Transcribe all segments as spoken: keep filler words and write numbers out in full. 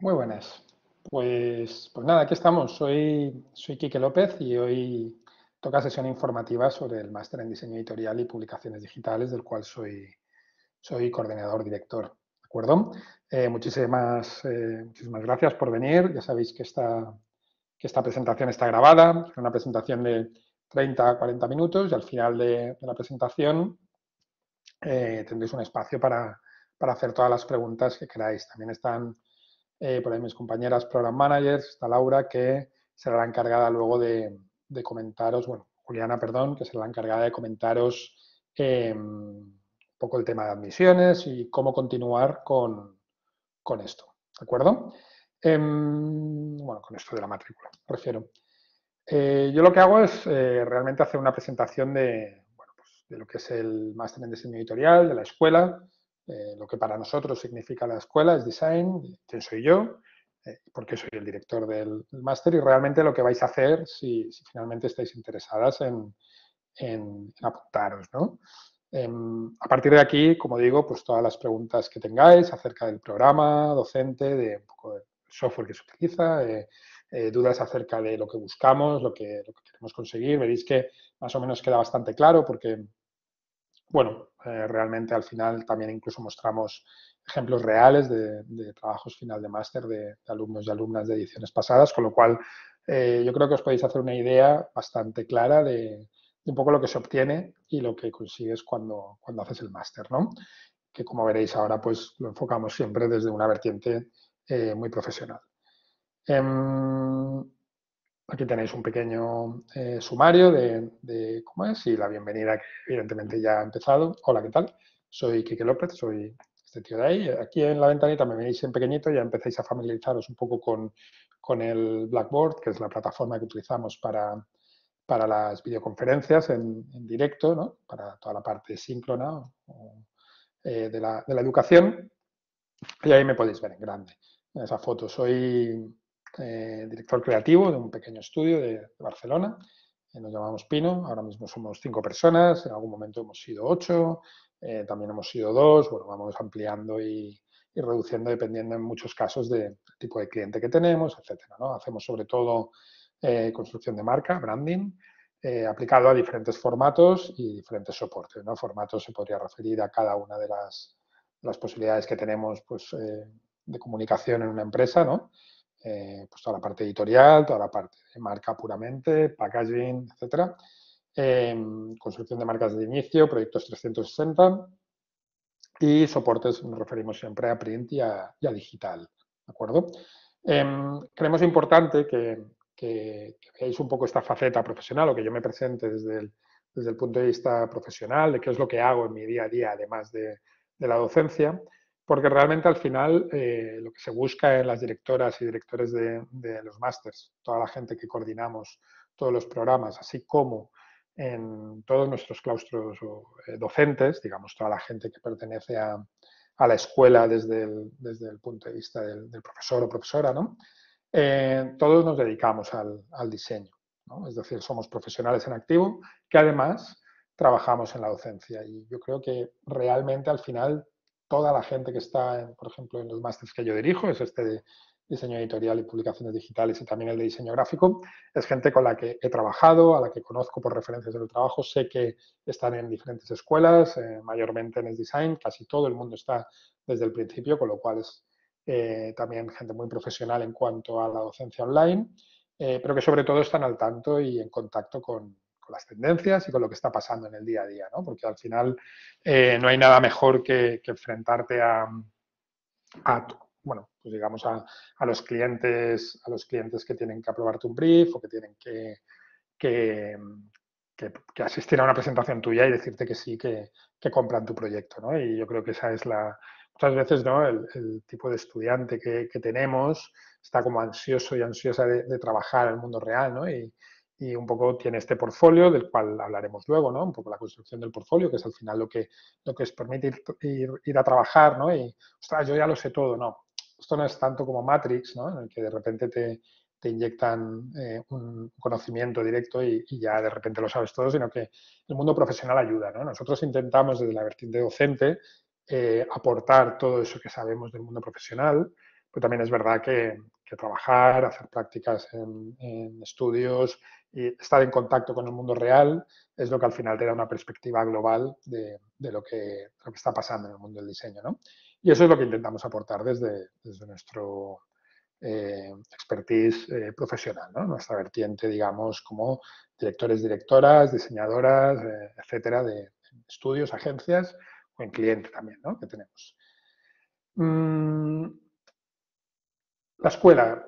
Muy buenas. Pues, pues nada, aquí estamos. Soy, soy Quique López y hoy toca sesión informativa sobre el máster en diseño editorial y publicaciones digitales, del cual soy, soy coordinador director. ¿De acuerdo? Eh, muchísimas, eh, muchísimas gracias por venir. Ya sabéis que esta, que esta presentación está grabada. Es una presentación de treinta a cuarenta minutos y al final de, de la presentación eh, tendréis un espacio para, para hacer todas las preguntas que queráis. También están eh, por ahí mis compañeras program managers, está Laura, que será la encargada luego de, de comentaros, bueno, Juliana, perdón, que será la encargada de comentaros eh, un poco el tema de admisiones y cómo continuar con, con esto, ¿de acuerdo? Eh, bueno, con esto de la matrícula, me refiero. Eh, yo lo que hago es eh, realmente hacer una presentación de, bueno, pues de lo que es el máster en diseño editorial, de la escuela, eh, lo que para nosotros significa la escuela es design, quién soy yo, eh, por qué soy el director del, del máster y realmente lo que vais a hacer si, si finalmente estáis interesadas en, en, en apuntaros, ¿no? Eh, a partir de aquí, como digo, pues todas las preguntas que tengáis acerca del programa docente, de un poco del software que se utiliza, eh, eh, dudas acerca de lo que buscamos, lo que, lo que queremos conseguir, veréis que más o menos queda bastante claro porque, bueno, eh, realmente al final también incluso mostramos ejemplos reales de, de trabajos final de máster de, de alumnos y alumnas de ediciones pasadas, con lo cual eh, yo creo que os podéis hacer una idea bastante clara de, de, un poco lo que se obtiene y lo que consigues cuando, cuando haces el máster, ¿no? Que como veréis ahora pues lo enfocamos siempre desde una vertiente eh, muy profesional. Eh, Aquí tenéis un pequeño eh, sumario de, de, cómo es y la bienvenida que evidentemente ya ha empezado. Hola, ¿qué tal? Soy Quique López, soy este tío de ahí. Aquí en la ventanita me veis en pequeñito, ya empecéis a familiarizaros un poco con, con el Blackboard, que es la plataforma que utilizamos para, para las videoconferencias en, en directo, ¿no? Para toda la parte síncrona o, eh, de, la, de la educación. Y ahí me podéis ver en grande. En esa foto soy eh, director creativo de un pequeño estudio de, de Barcelona. Eh, nos llamamos Pino. Ahora mismo somos cinco personas. En algún momento hemos sido ocho. Eh, también hemos sido dos. Bueno, vamos ampliando y, y reduciendo dependiendo en muchos casos del tipo de cliente que tenemos, etcétera, ¿no? Hacemos sobre todo eh, construcción de marca, branding, eh, aplicado a diferentes formatos y diferentes soportes, ¿no? Formatos se podría referir a cada una de las las posibilidades que tenemos pues, eh, de comunicación en una empresa, ¿no? Eh, pues toda la parte editorial, toda la parte de marca puramente, packaging, etcétera. Eh, construcción de marcas de inicio, proyectos trescientos sesenta y soportes, nos referimos siempre a print y a, y a digital, ¿de acuerdo? Eh, creemos importante que, que, que, veáis un poco esta faceta profesional o que yo me presente desde el, desde el punto de vista profesional, de qué es lo que hago en mi día a día, además de, de la docencia, porque realmente al final eh, lo que se busca en las directoras y directores de, de los másters, toda la gente que coordinamos todos los programas, así como en todos nuestros claustros eh, docentes, digamos, toda la gente que pertenece a, a la escuela desde el, desde el, punto de vista del, del profesor o profesora, ¿no? Eh, todos nos dedicamos al, al diseño, ¿no? Es decir, somos profesionales en activo que además trabajamos en la docencia y yo creo que realmente al final toda la gente que está, en, por ejemplo, en los másteres que yo dirijo, es este de diseño editorial y publicaciones digitales y también el de diseño gráfico, es gente con la que he trabajado, a la que conozco por referencias del trabajo, sé que están en diferentes escuelas, eh, mayormente en design, casi todo el mundo está desde el principio, con lo cual es eh, también gente muy profesional en cuanto a la docencia online, eh, pero que sobre todo están al tanto y en contacto con, con las tendencias y con lo que está pasando en el día a día, ¿no? Porque al final eh, no hay nada mejor que, que enfrentarte a, a bueno, pues digamos a, a, los clientes, a los clientes que tienen que aprobarte un brief o que tienen que, que, que, que asistir a una presentación tuya y decirte que sí, que, que compran tu proyecto, ¿no? Y yo creo que esa es la, muchas veces, ¿no? El, el tipo de estudiante que, que, tenemos está como ansioso y ansiosa de, de trabajar en el mundo real, ¿no? Y, y un poco tiene este portfolio, del cual hablaremos luego, ¿no? Un poco la construcción del portfolio, que es al final lo que, lo que os permite ir, ir, ir a trabajar, ¿no? Y, ostras, yo ya lo sé todo, no. Esto no es tanto como Matrix, ¿no? En el que de repente te, te inyectan eh, un conocimiento directo y, y, ya de repente lo sabes todo, sino que el mundo profesional ayuda, ¿no? Nosotros intentamos desde la vertiente docente eh, aportar todo eso que sabemos del mundo profesional, pero también es verdad que, que trabajar, hacer prácticas en, en estudios y estar en contacto con el mundo real es lo que al final te da una perspectiva global de, de lo, que, lo que está pasando en el mundo del diseño, ¿no? Y eso es lo que intentamos aportar desde, desde nuestro eh, expertise eh, profesional, ¿no? Nuestra vertiente, digamos, como directores, directoras, diseñadoras, eh, etcétera, de estudios, agencias o en cliente también, ¿no? Que tenemos. Mm, la escuela.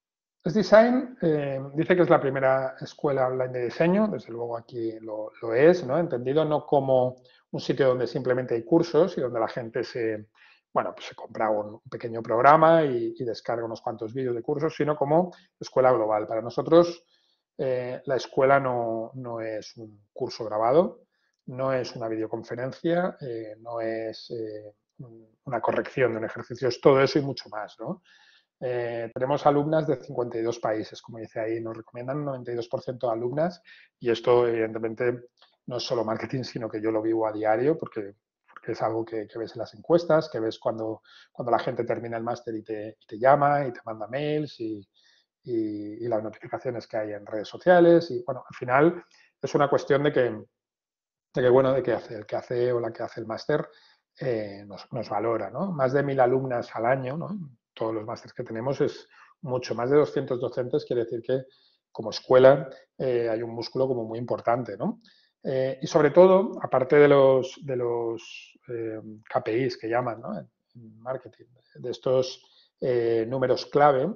Es Design eh, dice que es la primera escuela online de diseño, desde luego aquí lo, lo es, ¿no? Entendido no como un sitio donde simplemente hay cursos y donde la gente se, bueno, pues se compra un pequeño programa y, y descarga unos cuantos vídeos de cursos, sino como escuela global. Para nosotros eh, la escuela no, no, es un curso grabado, no es una videoconferencia, eh, no es eh, una corrección de un ejercicio, es todo eso y mucho más, ¿no? Eh, tenemos alumnas de cincuenta y dos países, como dice ahí, nos recomiendan un noventa y dos por ciento de alumnas y esto evidentemente no es solo marketing, sino que yo lo vivo a diario porque, porque es algo que, que ves en las encuestas, que ves cuando, cuando la gente termina el máster y te, y te llama y te manda mails y, y, y las notificaciones que hay en redes sociales y bueno, al final es una cuestión de que, de que bueno, de que hace, el que hace o la que hace el máster eh, nos, nos, valora, ¿no? Más de mil alumnas al año, ¿no? Todos los másteres que tenemos es mucho, más de doscientos docentes, quiere decir que como escuela eh, hay un músculo como muy importante, ¿no? Eh, y sobre todo, aparte de los, de los eh, K P Is que llaman, ¿no? En marketing, de estos eh, números clave,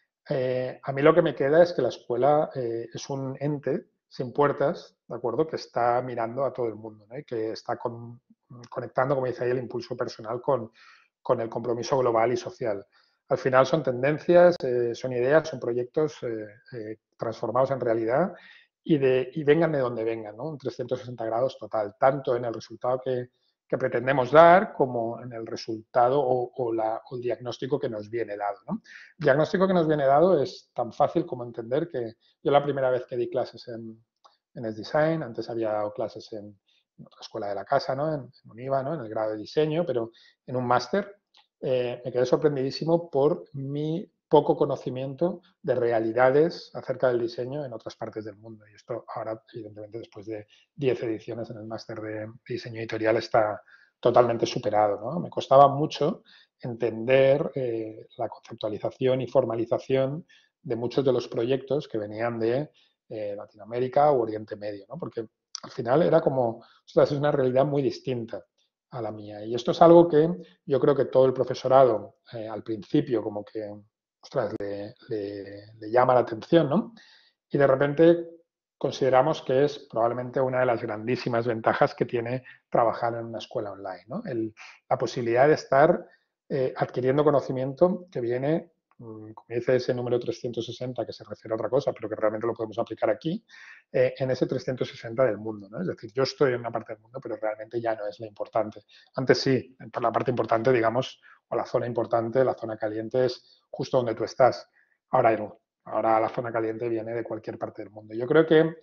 eh, a mí lo que me queda es que la escuela eh, es un ente sin puertas, ¿de acuerdo? Que está mirando a todo el mundo, ¿no? Y que está con, conectando, como dice ahí, el impulso personal con, con el compromiso global y social. Al final son tendencias, eh, son ideas, son proyectos eh, eh, transformados en realidad y, de, y vengan de donde vengan, ¿no? Un trescientos sesenta grados total, tanto en el resultado que, que pretendemos dar como en el resultado o, o, la, o el diagnóstico que nos viene dado, ¿no? El diagnóstico que nos viene dado es tan fácil como entender que yo la primera vez que di clases en, en S-Design, antes había dado clases en, en otra escuela de la casa, ¿no? En, en UNIVA, ¿no? En el grado de diseño, pero en un máster eh, me quedé sorprendidísimo por mi poco conocimiento de realidades acerca del diseño en otras partes del mundo. Y esto ahora, evidentemente, después de diez ediciones en el máster de diseño editorial, está totalmente superado, ¿no? Me costaba mucho entender eh, la conceptualización y formalización de muchos de los proyectos que venían de eh, Latinoamérica o Oriente Medio, ¿no? Porque al final era como, ostras, es una realidad muy distinta a la mía. Y esto es algo que yo creo que todo el profesorado eh, al principio como que, ostras, le, le, le llama la atención, ¿no? Y de repente consideramos que es probablemente una de las grandísimas ventajas que tiene trabajar en una escuela online, ¿no? El, la posibilidad de estar eh, adquiriendo conocimiento que viene, como dice ese número trescientos sesenta, que se refiere a otra cosa, pero que realmente lo podemos aplicar aquí, eh, en ese trescientos sesenta del mundo, ¿no? Es decir, yo estoy en una parte del mundo, pero realmente ya no es la importante. Antes sí, por la parte importante, digamos, o la zona importante, la zona caliente es justo donde tú estás. Ahora no. Ahora la zona caliente viene de cualquier parte del mundo. Yo creo que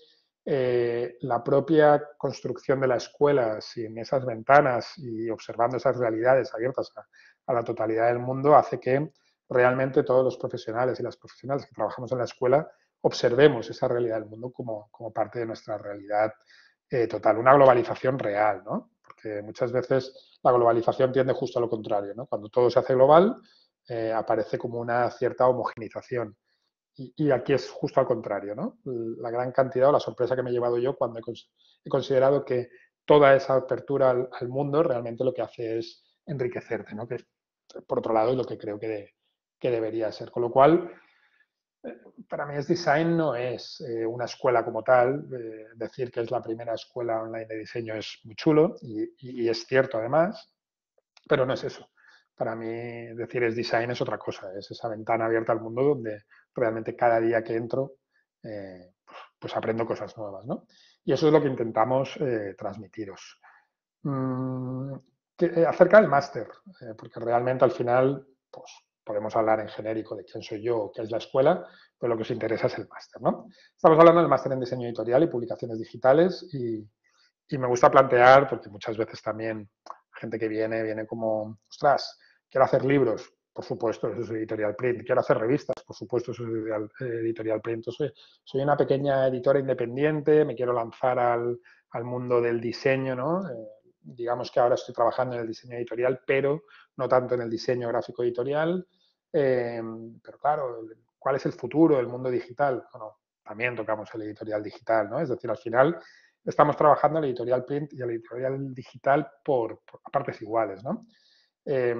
eh, la propia construcción de la escuela, sin esas ventanas y observando esas realidades abiertas a, a la totalidad del mundo, hace que realmente todos los profesionales y las profesionales que trabajamos en la escuela observemos esa realidad del mundo como, como parte de nuestra realidad eh, total, una globalización real, ¿no? Porque muchas veces la globalización tiende justo a lo contrario, ¿no? Cuando todo se hace global, eh, aparece como una cierta homogenización. Y, y, aquí es justo al contrario, ¿no? La gran cantidad o la sorpresa que me he llevado yo cuando he, cons he considerado que toda esa apertura al, al, mundo realmente lo que hace es enriquecerte, ¿no? Que por otro lado es lo que creo que, de, que debería ser. Con lo cual, eh, para mí S-Design no es eh, una escuela como tal. Eh, decir que es la primera escuela online de diseño es muy chulo y, y, y es cierto además, pero no es eso. Para mí, decir es design es otra cosa, es esa ventana abierta al mundo donde realmente cada día que entro, eh, pues aprendo cosas nuevas, ¿no? Y eso es lo que intentamos eh, transmitiros. Mm, que, eh, acerca del máster, eh, porque realmente al final, pues podemos hablar en genérico de quién soy yo o qué es la escuela, pero lo que os interesa es el máster, ¿no? Estamos hablando del máster en diseño editorial y publicaciones digitales y, y me gusta plantear, porque muchas veces también gente que viene, viene como, ostras, quiero hacer libros. por supuesto, eso es editorial print. Quiero hacer revistas, por supuesto, eso es editorial, editorial print. Soy, soy una pequeña editora independiente, me quiero lanzar al, al mundo del diseño, ¿no? Eh, digamos que ahora estoy trabajando en el diseño editorial, pero no tanto en el diseño gráfico editorial. Eh, pero claro, ¿cuál es el futuro del mundo digital? Bueno, también tocamos el editorial digital, ¿no? Es decir, al final estamos trabajando el editorial print y el editorial digital por, por partes iguales, ¿no? Eh,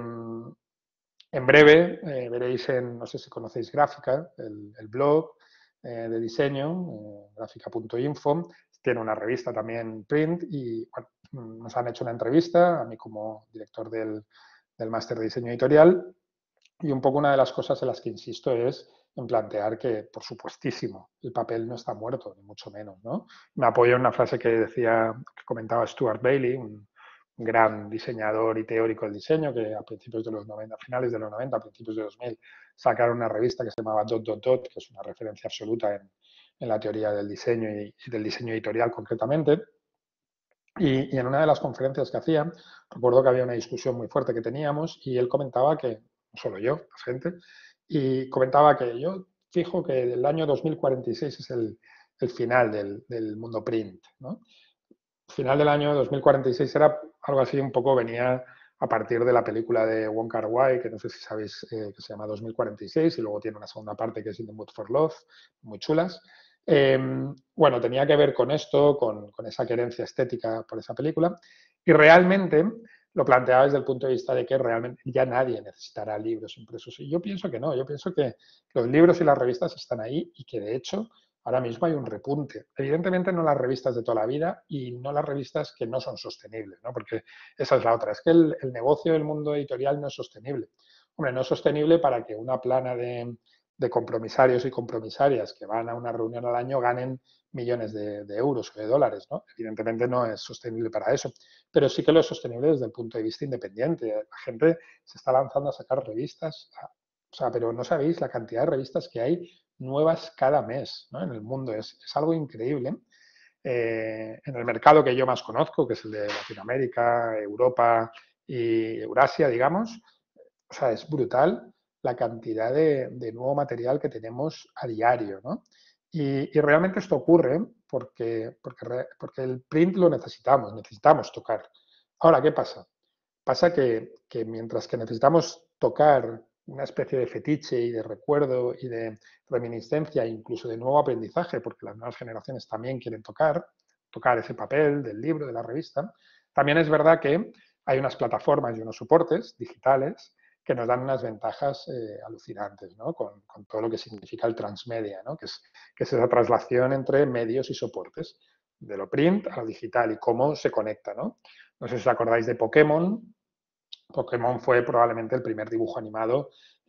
en breve eh, veréis en, no sé si conocéis Gráfica, el, el blog eh, de diseño, eh, gráfica punto info, tiene una revista también print y bueno, nos han hecho una entrevista a mí como director del, del máster de diseño editorial y un poco una de las cosas en las que insisto es en plantear que, por supuestísimo, el papel no está muerto, ni mucho menos, ¿no? Me apoyo en una frase que decía, que comentaba Stuart Bailey, un, un gran diseñador y teórico del diseño, que a principios de los noventa, a finales de los noventa, a principios de dos mil, sacaron una revista que se llamaba Dot, Dot, Dot, que es una referencia absoluta en, en la teoría del diseño y, y del diseño editorial concretamente. Y, y, en una de las conferencias que hacía, recuerdo que había una discusión muy fuerte que teníamos y él comentaba que, no solo yo, la gente, y comentaba que yo fijo que el año dos mil cuarenta y seis es el, el final del, del, mundo print, ¿no? El final del año dos mil cuarenta y seis era algo así, un poco venía a partir de la película de Wong Kar-wai, que no sé si sabéis, eh, que se llama dos mil cuarenta y seis, y luego tiene una segunda parte que es In the Mood for Love, muy chulas. Eh, bueno, tenía que ver con esto, con, con esa querencia estética por esa película, y realmente lo planteaba desde el punto de vista de que realmente ya nadie necesitará libros impresos. Y yo pienso que no, yo pienso que los libros y las revistas están ahí y que de hecho ahora mismo hay un repunte. Evidentemente no las revistas de toda la vida y no las revistas que no son sostenibles, ¿no? Porque esa es la otra, es que el, el negocio del mundo editorial no es sostenible. Hombre, no es sostenible para que una plana de, de compromisarios y compromisarias que van a una reunión al año ganen millones de, de euros o de dólares, ¿no? Evidentemente no es sostenible para eso, pero sí que lo es sostenible desde el punto de vista independiente. La gente se está lanzando a sacar revistas, a, o sea, pero no sabéis la cantidad de revistas que hay nuevas cada mes, ¿no? En el mundo. Es, es algo increíble. Eh, en el mercado que yo más conozco, que es el de Latinoamérica, Europa y Eurasia, digamos, o sea, es brutal la cantidad de, de nuevo material que tenemos a diario, ¿no? Y, y realmente esto ocurre porque, porque, porque el print lo necesitamos, necesitamos tocar. Ahora, ¿qué pasa? Pasa que, que mientras que necesitamos tocar una especie de fetiche y de recuerdo y de reminiscencia, incluso de nuevo aprendizaje, porque las nuevas generaciones también quieren tocar, tocar ese papel del libro, de la revista, también es verdad que hay unas plataformas y unos soportes digitales que nos dan unas ventajas eh, alucinantes, ¿no? Con, con, todo lo que significa el transmedia, ¿no? que, es, que es esa traslación entre medios y soportes, de lo print a lo digital y cómo se conecta, ¿no? No sé si os acordáis de Pokémon. Pokémon fue probablemente el primer dibujo animado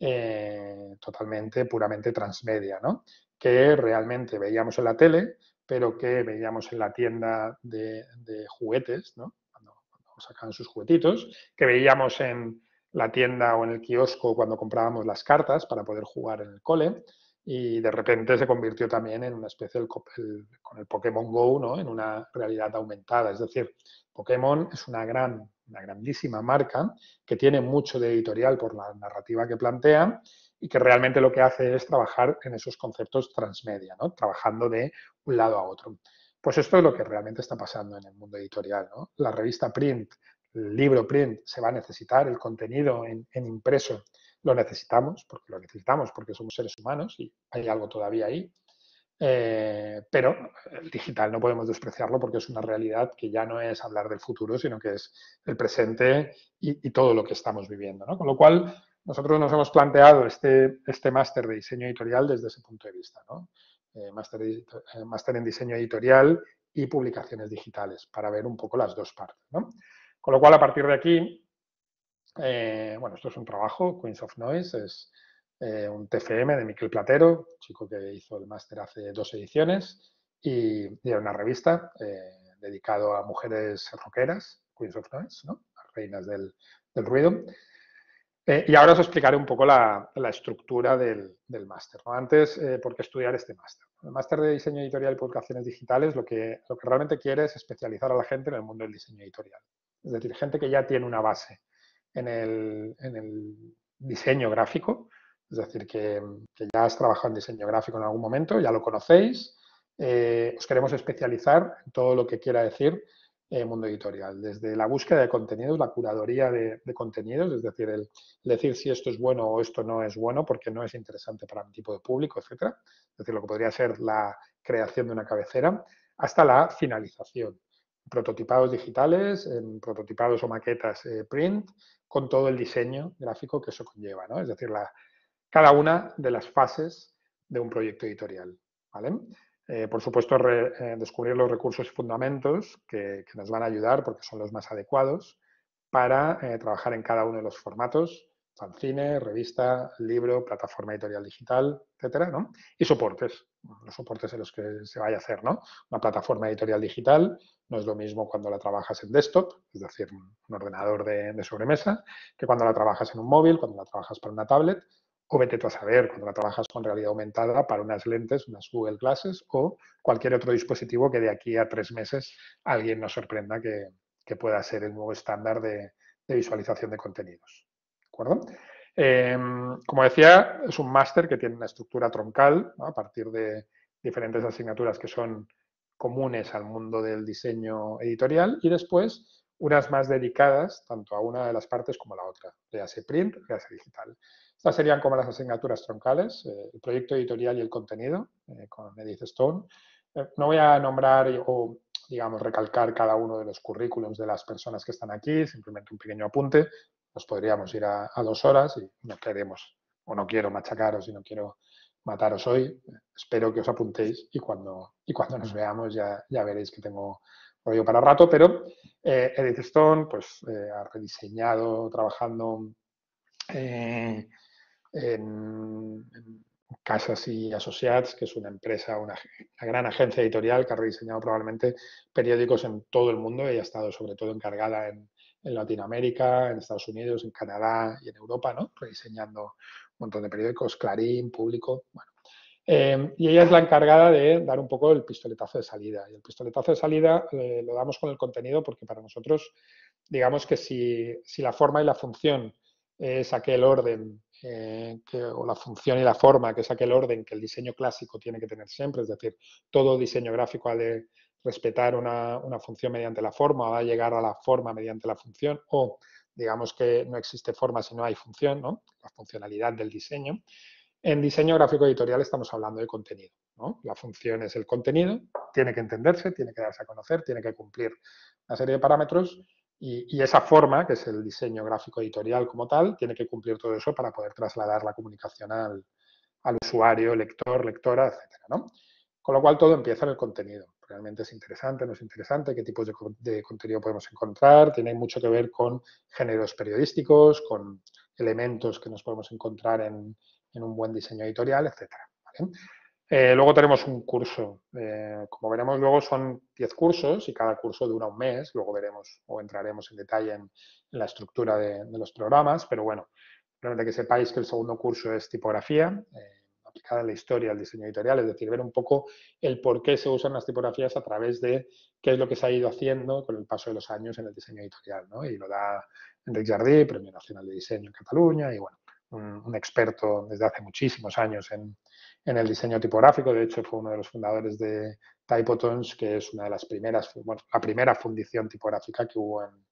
eh, totalmente, puramente transmedia, ¿no? Que realmente veíamos en la tele, pero que veíamos en la tienda de, de juguetes, ¿no? Cuando, cuando sacaban sus juguetitos, que veíamos en la tienda o en el kiosco cuando comprábamos las cartas para poder jugar en el cole, y de repente se convirtió también en una especie, el, el, con el Pokémon Go, ¿no? En una realidad aumentada. Es decir, Pokémon es una gran, una grandísima marca que tiene mucho de editorial por la narrativa que plantea y que realmente lo que hace es trabajar en esos conceptos transmedia, ¿no? Trabajando de un lado a otro. Pues esto es lo que realmente está pasando en el mundo editorial, ¿no? La revista print, el libro print se va a necesitar, el contenido en, en impreso lo necesitamos, porque lo necesitamos, porque somos seres humanos y hay algo todavía ahí. Eh, pero el digital no podemos despreciarlo porque es una realidad que ya no es hablar del futuro, sino que es el presente y, y todo lo que estamos viviendo, ¿no? Con lo cual, nosotros nos hemos planteado este, este máster de diseño editorial desde ese punto de vista, ¿no? Eh, máster, eh, máster en diseño editorial y publicaciones digitales, para ver un poco las dos partes, ¿no? Con lo cual, a partir de aquí, eh, bueno, esto es un trabajo, Queens of Noise, es eh, un T F M de Miquel Platero, chico que hizo el máster hace dos ediciones, y, y era una revista eh, dedicado a mujeres rockeras, Queens of Noise, ¿no? Reinas del, del ruido. Eh, y ahora os explicaré un poco la, la estructura del, del máster, ¿no? Antes, eh, ¿por qué estudiar este máster? El máster de diseño editorial y publicaciones digitales lo que, lo que realmente quiere es especializar a la gente en el mundo del diseño editorial. Es decir, gente que ya tiene una base en el, en el diseño gráfico, es decir, que, que ya has trabajado en diseño gráfico en algún momento, ya lo conocéis. Eh, os queremos especializar en todo lo que quiera decir eh, mundo editorial, desde la búsqueda de contenidos, la curaduría de, de contenidos, es decir, el, el decir si esto es bueno o esto no es bueno porque no es interesante para un tipo de público, etcétera. Es decir, lo que podría ser la creación de una cabecera, hasta la finalización. Prototipados digitales, en prototipados o maquetas eh, print, con todo el diseño gráfico que eso conlleva, ¿no? Es decir, la, cada una de las fases de un proyecto editorial, ¿vale? Eh, por supuesto, re, eh, descubrir los recursos y fundamentos que, que, nos van a ayudar, porque son los más adecuados, para eh, trabajar en cada uno de los formatos, fanzine, revista, libro, plataforma editorial digital, etcétera, ¿no? Y soportes, los soportes en los que se vaya a hacer, ¿no? Una plataforma editorial digital no es lo mismo cuando la trabajas en desktop, es decir, un ordenador de, de sobremesa, que cuando la trabajas en un móvil, cuando la trabajas para una tablet, o vete tú a saber, cuando la trabajas con realidad aumentada para unas lentes, unas Google Glasses o cualquier otro dispositivo que de aquí a tres meses alguien nos sorprenda que, que pueda ser el nuevo estándar de, de visualización de contenidos. ¿De acuerdo? Eh, como decía, es un máster que tiene una estructura troncal, ¿no? A partir de diferentes asignaturas que son comunes al mundo del diseño editorial y después unas más dedicadas tanto a una de las partes como a la otra, ya sea print, ya sea digital. Estas serían como las asignaturas troncales, eh, el proyecto editorial y el contenido, eh, con Edith Stone. Eh, no voy a nombrar o, digamos, recalcar cada uno de los currículums de las personas que están aquí, simplemente un pequeño apunte. Nos podríamos ir a, a dos horas y no queremos, o no quiero machacaros y no quiero mataros hoy. Espero que os apuntéis y cuando, y cuando nos veamos ya, ya veréis que tengo rollo para rato, pero eh, Edith Stone pues, eh, ha rediseñado, trabajando eh, en, en Casas y Associates, que es una empresa, una, una, gran agencia editorial que ha rediseñado probablemente periódicos en todo el mundo. Ella ha estado sobre todo encargada en, en Latinoamérica, en Estados Unidos, en Canadá y en Europa, ¿no? Rediseñando un montón de periódicos, Clarín, Público, bueno. Eh, y ella es la encargada de dar un poco el pistoletazo de salida. Y el pistoletazo de salida eh, lo damos con el contenido porque para nosotros, digamos que si, si la forma y la función es aquel orden, eh, que, o la función y la forma, que es aquel orden que el diseño clásico tiene que tener siempre, es decir, todo diseño gráfico ha de respetar una, una función mediante la forma, o va a llegar a la forma mediante la función, o digamos que no existe forma si no hay función, ¿no? La funcionalidad del diseño. En diseño gráfico editorial estamos hablando de contenido, ¿no? La función es el contenido, tiene que entenderse, tiene que darse a conocer, tiene que cumplir una serie de parámetros y, y esa forma, que es el diseño gráfico editorial como tal, tiene que cumplir todo eso para poder trasladar la comunicación al, al usuario, lector, lectora, etcétera, ¿no? Con lo cual todo empieza en el contenido. Realmente es interesante, no es interesante, qué tipos de, de contenido podemos encontrar, tiene mucho que ver con géneros periodísticos, con elementos que nos podemos encontrar en, en un buen diseño editorial, etcétera. ¿Vale? Eh, luego tenemos un curso. Eh, como veremos luego son diez cursos y cada curso dura un mes. Luego veremos o entraremos en detalle en, en la estructura de, de, los programas. Pero bueno, realmente que sepáis que el segundo curso es tipografía, eh, aplicada a la historia del diseño editorial. Es decir, ver un poco el por qué se usan las tipografías a través de qué es lo que se ha ido haciendo con el paso de los años en el diseño editorial, ¿no? Y lo da Enric Jardí, Premio Nacional de Diseño en Cataluña y bueno, un, un experto desde hace muchísimos años en, en el diseño tipográfico. De hecho, fue uno de los fundadores de Typotons, que es una de las primeras, bueno, la primera fundición tipográfica que hubo en,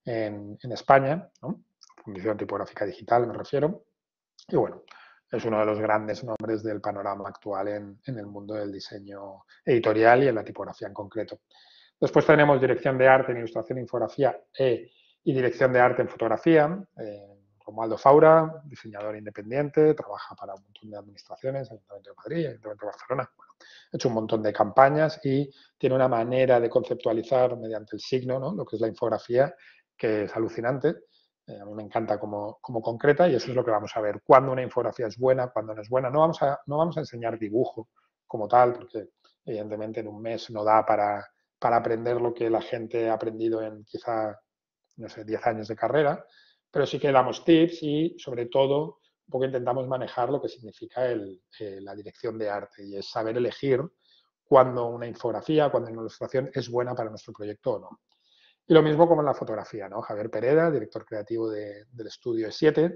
en, en España, ¿no? Fundición tipográfica digital, me refiero. Y bueno, es uno de los grandes nombres del panorama actual en, en el mundo del diseño editorial y en la tipografía en concreto. Después tenemos dirección de arte en ilustración e infografía e, y dirección de arte en fotografía. Eh, Romualdo Faura, diseñador independiente, trabaja para un montón de administraciones, Ayuntamiento de Madrid, Ayuntamiento de Barcelona. Bueno, ha hecho un montón de campañas y tiene una manera de conceptualizar mediante el signo, ¿no? Lo que es la infografía, que es alucinante. Eh, a mí me encanta como, como concreta y eso es lo que vamos a ver. Cuándo una infografía es buena, cuándo no es buena. No vamos a, no vamos a enseñar dibujo como tal, porque evidentemente en un mes no da para, para aprender lo que la gente ha aprendido en quizá, no sé, diez años de carrera, pero sí que damos tips y sobre todo un poco intentamos manejar lo que significa el, eh, la dirección de arte y es saber elegir cuándo una infografía, cuándo una ilustración es buena para nuestro proyecto o no. Y lo mismo como en la fotografía, ¿no? Javier Pereda, director creativo de, del estudio E siete,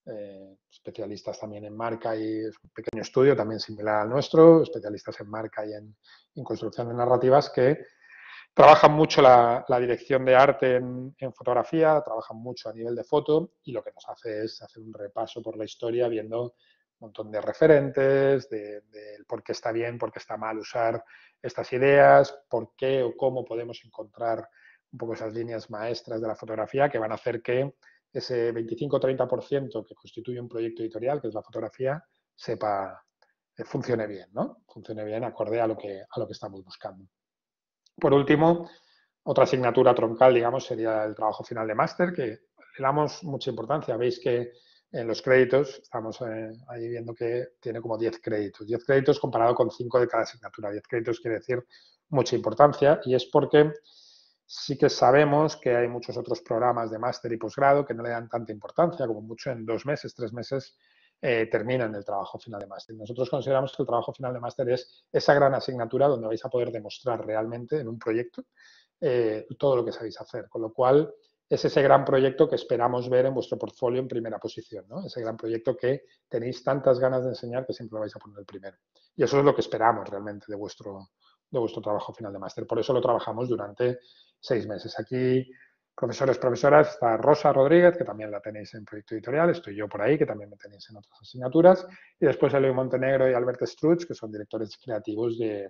eh, especialistas también en marca y es un pequeño estudio también similar al nuestro, especialistas en marca y en, en construcción de narrativas que trabajan mucho la, la dirección de arte en, en, fotografía, trabajan mucho a nivel de foto y lo que nos hace es hacer un repaso por la historia viendo un montón de referentes, de, de por qué está bien, por qué está mal usar estas ideas, por qué o cómo podemos encontrar un poco esas líneas maestras de la fotografía que van a hacer que ese veinticinco o treinta por ciento que constituye un proyecto editorial, que es la fotografía, sepa, eh, funcione bien, ¿no? Funcione bien acorde a lo que, a lo que estamos buscando. Por último, otra asignatura troncal, digamos, sería el trabajo final de máster, que le damos mucha importancia. Veis que en los créditos estamos eh, ahí viendo que tiene como diez créditos. diez créditos comparado con cinco de cada asignatura. diez créditos quiere decir mucha importancia y es porque sí que sabemos que hay muchos otros programas de máster y posgrado que no le dan tanta importancia, como mucho en dos meses, tres meses eh, terminan el trabajo final de máster. Nosotros consideramos que el trabajo final de máster es esa gran asignatura donde vais a poder demostrar realmente en un proyecto eh, todo lo que sabéis hacer, con lo cual es ese gran proyecto que esperamos ver en vuestro portfolio en primera posición, ¿no? Ese gran proyecto que tenéis tantas ganas de enseñar que siempre lo vais a poner el primero. Y eso es lo que esperamos realmente de vuestro, de vuestro trabajo final de máster. Por eso lo trabajamos durante seis meses. Aquí, profesores, profesoras, está Rosa Rodríguez, que también la tenéis en proyecto editorial, estoy yo por ahí, que también me tenéis en otras asignaturas, y después Eloy Montenegro y Albert Strutz, que son directores creativos de,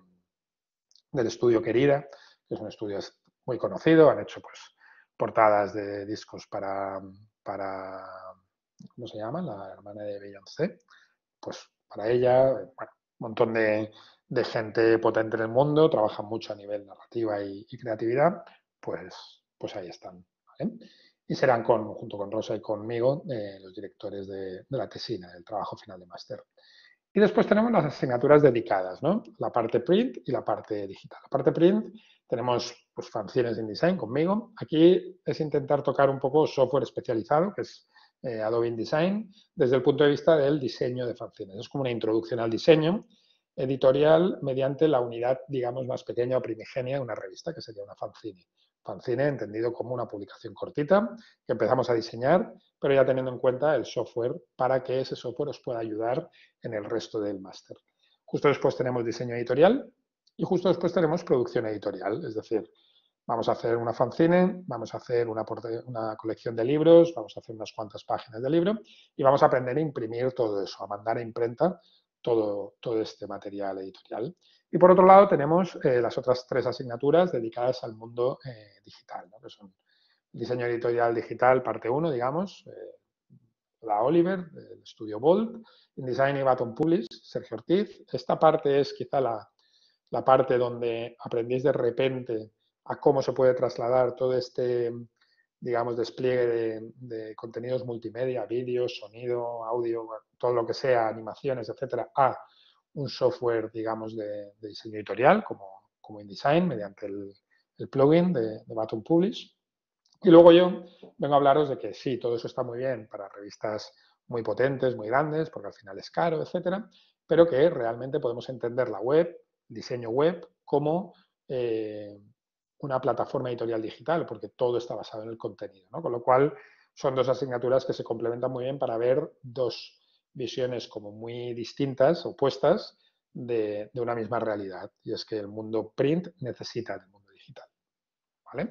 del estudio Querida, que es un estudio muy conocido, han hecho pues portadas de discos para, para ¿cómo se llama? La hermana de Beyoncé, pues para ella, bueno, un montón de, de gente potente en el mundo, trabajan mucho a nivel narrativa y, y creatividad, pues, pues ahí están, ¿vale? Y serán con, junto con Rosa y conmigo eh, los directores de, de la tesina, del trabajo final de máster. Y después tenemos las asignaturas dedicadas, ¿no? La parte print y la parte digital. La parte print tenemos pues, fanzines InDesign conmigo. Aquí es intentar tocar un poco software especializado, que es eh, Adobe InDesign, desde el punto de vista del diseño de fanzines. Es como una introducción al diseño editorial mediante la unidad, digamos, más pequeña o primigenia de una revista, que sería una fanzine. Fanzine entendido como una publicación cortita que empezamos a diseñar, pero ya teniendo en cuenta el software para que ese software os pueda ayudar en el resto del máster. Justo después tenemos diseño editorial y justo después tenemos producción editorial, es decir, vamos a hacer una fanzine, vamos a hacer una, una colección de libros, vamos a hacer unas cuantas páginas de libro y vamos a aprender a imprimir todo eso, a mandar a imprenta todo, todo este material editorial. Y por otro lado tenemos eh, las otras tres asignaturas dedicadas al mundo eh, digital, ¿no? Que son diseño editorial digital, parte uno, digamos, eh, la Oliver, el estudio Bold, InDesign y Baton Publish, Sergio Ortiz. Esta parte es quizá la, la parte donde aprendéis de repente a cómo se puede trasladar todo este, digamos, despliegue de, de contenidos multimedia, vídeos, sonido, audio, todo lo que sea, animaciones, etcétera, a un software, digamos, de, de diseño editorial como, como InDesign mediante el, el plugin de, de Baton Publish. Y luego yo vengo a hablaros de que sí, todo eso está muy bien para revistas muy potentes, muy grandes, porque al final es caro, etcétera, pero que realmente podemos entender la web, el diseño web, como eh, una plataforma editorial digital, porque todo está basado en el contenido, ¿no? Con lo cual, son dos asignaturas que se complementan muy bien para ver dos visiones como muy distintas, opuestas, de, de una misma realidad. Y es que el mundo print necesita del mundo digital, ¿vale?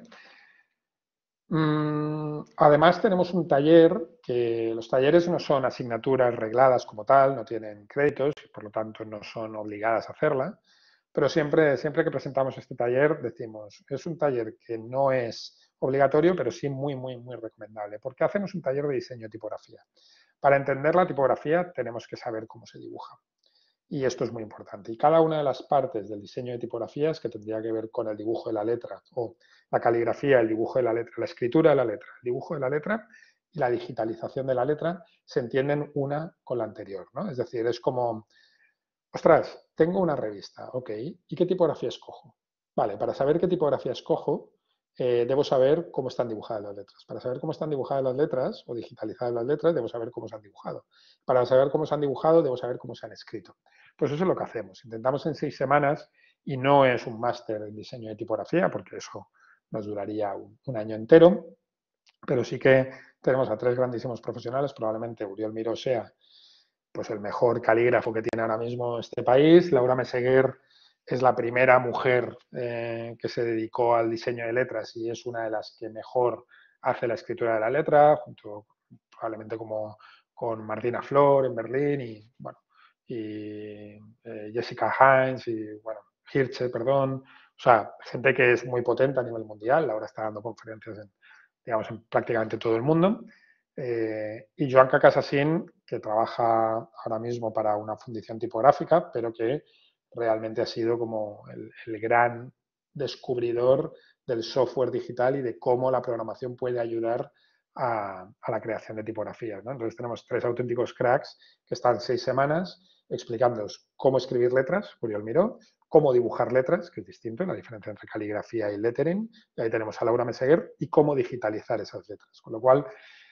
Además tenemos un taller que los talleres no son asignaturas regladas como tal, no tienen créditos y por lo tanto no son obligadas a hacerla, pero siempre, siempre que presentamos este taller decimos, es un taller que no es obligatorio, pero sí muy, muy, muy recomendable. ¿Por qué hacemos un taller de diseño de tipografía? Para entender la tipografía tenemos que saber cómo se dibuja. Y esto es muy importante. Y cada una de las partes del diseño de tipografías que tendría que ver con el dibujo de la letra o la caligrafía, el dibujo de la letra, la escritura de la letra, el dibujo de la letra y la digitalización de la letra se entienden una con la anterior, ¿no? Es decir, es como, ostras, tengo una revista, ok, ¿y qué tipografía escojo? Vale, para saber qué tipografía escojo, eh, debo saber cómo están dibujadas las letras. Para saber cómo están dibujadas las letras o digitalizadas las letras, debo saber cómo se han dibujado. Para saber cómo se han dibujado, debo saber cómo se han escrito. Pues eso es lo que hacemos. Intentamos en seis semanas, y no es un máster en diseño de tipografía, porque eso nos duraría un, un año entero, pero sí que tenemos a tres grandísimos profesionales, probablemente Oriol Miró sea pues, el mejor calígrafo que tiene ahora mismo este país. Laura Meseguer es la primera mujer eh, que se dedicó al diseño de letras y es una de las que mejor hace la escritura de la letra, junto probablemente como con Martina Flor en Berlín y, bueno, y eh, Jessica Hines y, bueno, Hirche, perdón. O sea, gente que es muy potente a nivel mundial. Laura está dando conferencias en, digamos, en prácticamente todo el mundo. Eh, y Joan Cacassassin, que trabaja ahora mismo para una fundición tipográfica, pero que realmente ha sido como el, el gran descubridor del software digital y de cómo la programación puede ayudar a, a la creación de tipografías, ¿no? Entonces tenemos tres auténticos cracks que están seis semanas explicándoos cómo escribir letras, Oriol Miró, cómo dibujar letras, que es distinto, la diferencia entre caligrafía y lettering, y ahí tenemos a Laura Meseguer, y cómo digitalizar esas letras. Con lo cual,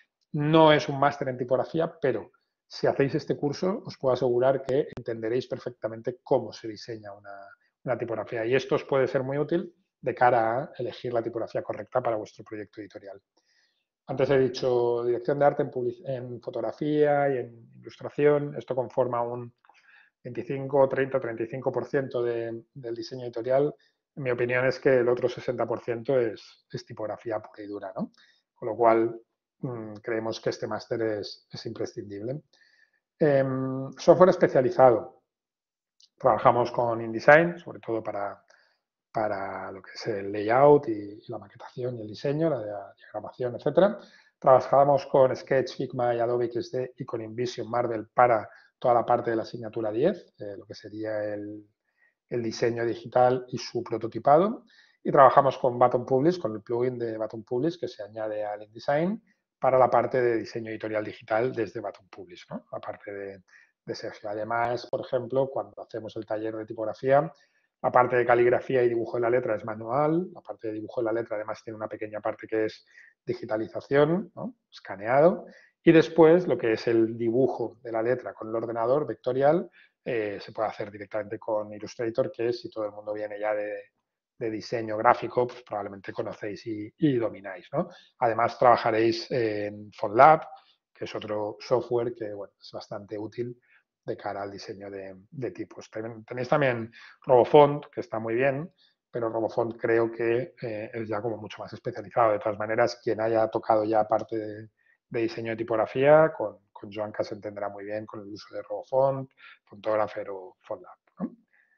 no es un máster en tipografía, pero si hacéis este curso, os puedo asegurar que entenderéis perfectamente cómo se diseña una, una tipografía. Y esto os puede ser muy útil de cara a elegir la tipografía correcta para vuestro proyecto editorial. Antes he dicho dirección de arte en, en fotografía y en ilustración. Esto conforma un veinticinco, treinta, treinta y cinco por ciento de, del diseño editorial. En mi opinión es que el otro sesenta por ciento es, es tipografía pura y dura, ¿no? Con lo cual, mmm, creemos que este máster es, es imprescindible. Eh, software especializado. Trabajamos con InDesign, sobre todo para, para lo que es el layout y, y la maquetación y el diseño, la diagramación, etcétera. Trabajamos con Sketch, Figma y Adobe X D y con InVision Marvel para toda la parte de la asignatura diez, eh, lo que sería el, el diseño digital y su prototipado. Y trabajamos con Button Publish, con el plugin de Button Publish que se añade al InDesign para la parte de diseño editorial digital desde Button Publish, ¿no? La parte de, de Sergio. Además, por ejemplo, cuando hacemos el taller de tipografía, la parte de caligrafía y dibujo de la letra es manual, la parte de dibujo de la letra además tiene una pequeña parte que es digitalización, ¿no? Escaneado, y después lo que es el dibujo de la letra con el ordenador vectorial eh, se puede hacer directamente con Illustrator, que si todo el mundo viene ya de, de diseño gráfico, pues probablemente conocéis y, y domináis, ¿no? Además trabajaréis en FontLab, que es otro software que, bueno, es bastante útil de cara al diseño de, de tipos. Tenéis también RoboFont, que está muy bien, pero RoboFont creo que eh, es ya como mucho más especializado. De todas maneras, quien haya tocado ya parte de, de diseño de tipografía, con, con Joanca se entenderá muy bien con el uso de RoboFont, Fontographer o FontLab, ¿no?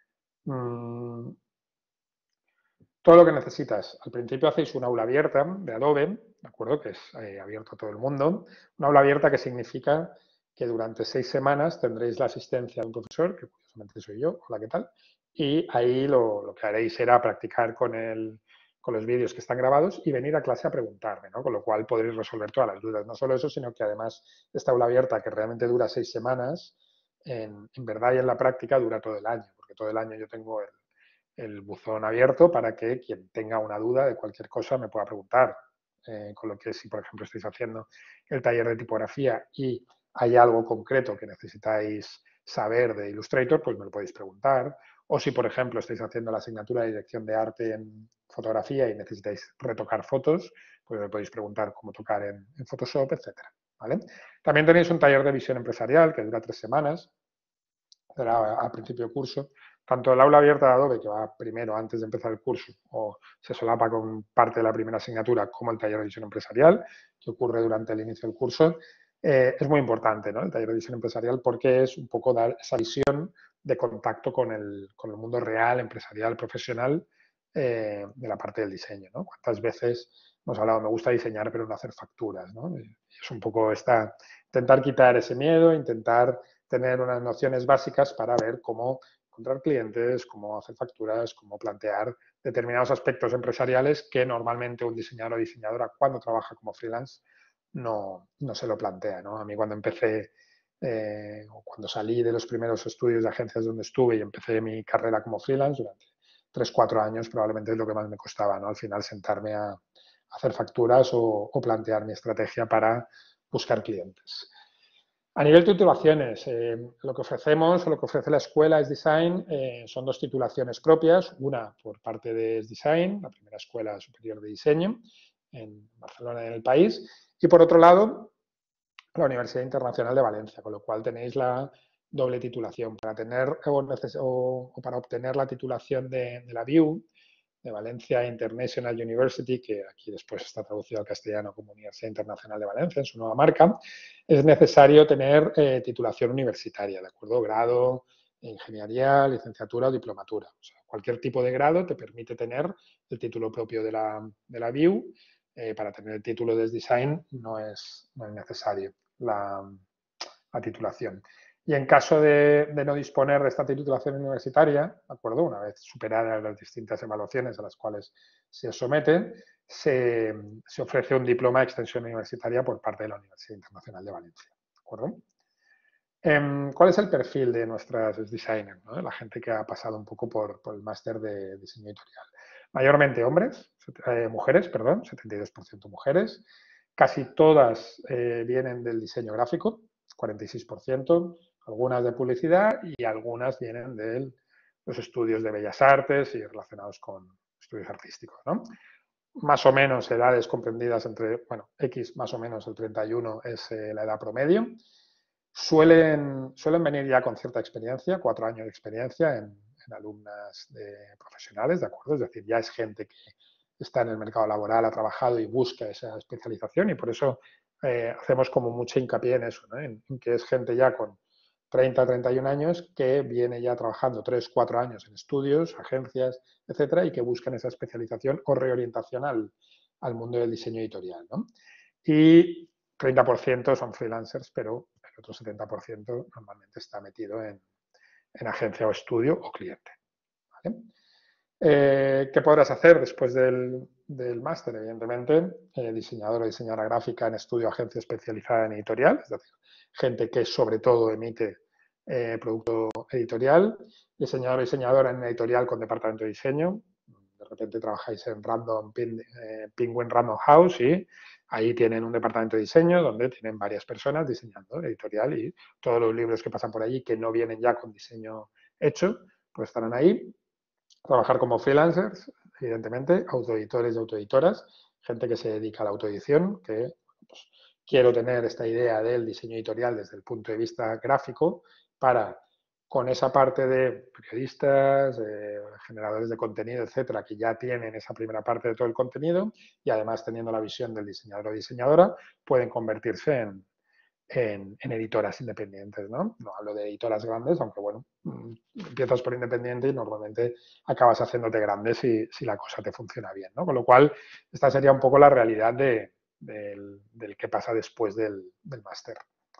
Mm, todo lo que necesitas. Al principio hacéis una aula abierta de Adobe, ¿de acuerdo? Que es eh, abierto a todo el mundo. Una aula abierta que significa que durante seis semanas tendréis la asistencia de un profesor, que curiosamente soy yo, hola, ¿qué tal? Y ahí lo, lo que haréis será practicar con, el, con los vídeos que están grabados y venir a clase a preguntarme, ¿no? Con lo cual podréis resolver todas las dudas. No solo eso, sino que además esta aula abierta, que realmente dura seis semanas, en, en verdad y en la práctica dura todo el año, porque todo el año yo tengo el, el buzón abierto para que quien tenga una duda de cualquier cosa me pueda preguntar. Eh, con lo que si, por ejemplo, estáis haciendo el taller de tipografía y hay algo concreto que necesitáis saber de Illustrator, pues me lo podéis preguntar. O si, por ejemplo, estáis haciendo la asignatura de dirección de arte en fotografía y necesitáis retocar fotos, pues me podéis preguntar cómo tocar en, en Photoshop, etcétera. ¿Vale? También tenéis un taller de visión empresarial que dura tres semanas, será a principio de curso. Tanto el aula abierta de Adobe, que va primero antes de empezar el curso, o se solapa con parte de la primera asignatura, como el taller de visión empresarial, que ocurre durante el inicio del curso, eh, es muy importante, ¿no? El taller de visión empresarial, porque es un poco dar esa visión de contacto con el, con el mundo real, empresarial, profesional, eh, de la parte del diseño, ¿no? ¿Cuántas veces hemos hablado, me gusta diseñar, pero no hacer facturas, ¿no? Y es un poco esta, intentar quitar ese miedo, intentar tener unas nociones básicas para ver cómo encontrar clientes, cómo hacer facturas, cómo plantear determinados aspectos empresariales que normalmente un diseñador o diseñadora cuando trabaja como freelance no, no se lo plantea, ¿no? A mí cuando empecé eh, o cuando salí de los primeros estudios de agencias donde estuve y empecé mi carrera como freelance durante tres, cuatro años probablemente es lo que más me costaba, ¿no? Al final sentarme a, a hacer facturas o, o plantear mi estrategia para buscar clientes. A nivel de titulaciones, eh, lo que ofrecemos o lo que ofrece la escuela es Design, eh, son dos titulaciones propias, una por parte de Es Design, la primera escuela superior de diseño, en Barcelona, en el país. Y por otro lado, la Universidad Internacional de Valencia, con lo cual tenéis la doble titulación. Para tener o, o, o para obtener la titulación de, de la B U, de Valencia International University, que aquí después está traducido al castellano como Universidad Internacional de Valencia, en su nueva marca, es necesario tener eh, titulación universitaria, ¿de acuerdo? Grado, ingeniería, licenciatura o diplomatura. O sea, cualquier tipo de grado te permite tener el título propio de la, de la B U. Eh, para tener el título de design no es, no es necesario la, la titulación. Y en caso de, de, no disponer de esta titulación universitaria, ¿de acuerdo? Una vez superadas las distintas evaluaciones a las cuales se somete, se, se ofrece un diploma de extensión universitaria por parte de la Universidad Internacional de Valencia, ¿de acuerdo? Eh, ¿Cuál es el perfil de nuestras designers, ¿no? La gente que ha pasado un poco por, por el máster de diseño editorial. Mayormente hombres, eh, mujeres, perdón, setenta y dos por ciento mujeres. Casi todas eh, vienen del diseño gráfico, cuarenta y seis por ciento, algunas de publicidad y algunas vienen de los estudios de bellas artes y relacionados con estudios artísticos, ¿no? Más o menos edades comprendidas entre, bueno, X más o menos el treinta y uno es eh, la edad promedio. Suelen, suelen venir ya con cierta experiencia, cuatro años de experiencia en, en alumnas de profesionales, ¿de acuerdo? Es decir, ya es gente que está en el mercado laboral, ha trabajado y busca esa especialización y por eso eh, hacemos como mucho hincapié en eso, ¿no? en, en que es gente ya con treinta, treinta y un años que viene ya trabajando tres, cuatro años en estudios, agencias, etcétera, y que buscan esa especialización o reorientación al, al mundo del diseño editorial, ¿no? Y treinta por ciento son freelancers, pero el otro setenta por ciento normalmente está metido en, en agencia o estudio o cliente, ¿vale? Eh, ¿Qué podrás hacer después del, del máster? Evidentemente, eh, diseñador o diseñadora gráfica en estudio o agencia especializada en editorial, es decir, gente que sobre todo emite eh, producto editorial, diseñador o diseñadora en editorial con departamento de diseño, de repente trabajáis en Random Pin, eh, Penguin Random House y ahí tienen un departamento de diseño donde tienen varias personas diseñando editorial y todos los libros que pasan por allí que no vienen ya con diseño hecho, pues estarán ahí. Trabajar como freelancers, evidentemente, autoeditores y autoeditoras, gente que se dedica a la autoedición, que pues, quiero tener esta idea del diseño editorial desde el punto de vista gráfico para, con esa parte de periodistas, eh, generadores de contenido, etcétera, que ya tienen esa primera parte de todo el contenido y además teniendo la visión del diseñador o diseñadora, pueden convertirse en, En, en, editoras independientes, ¿no? No hablo de editoras grandes, aunque bueno, empiezas por independiente y normalmente acabas haciéndote grande si, si la cosa te funciona bien, ¿no? Con lo cual, esta sería un poco la realidad de, del, del que pasa después del, del máster.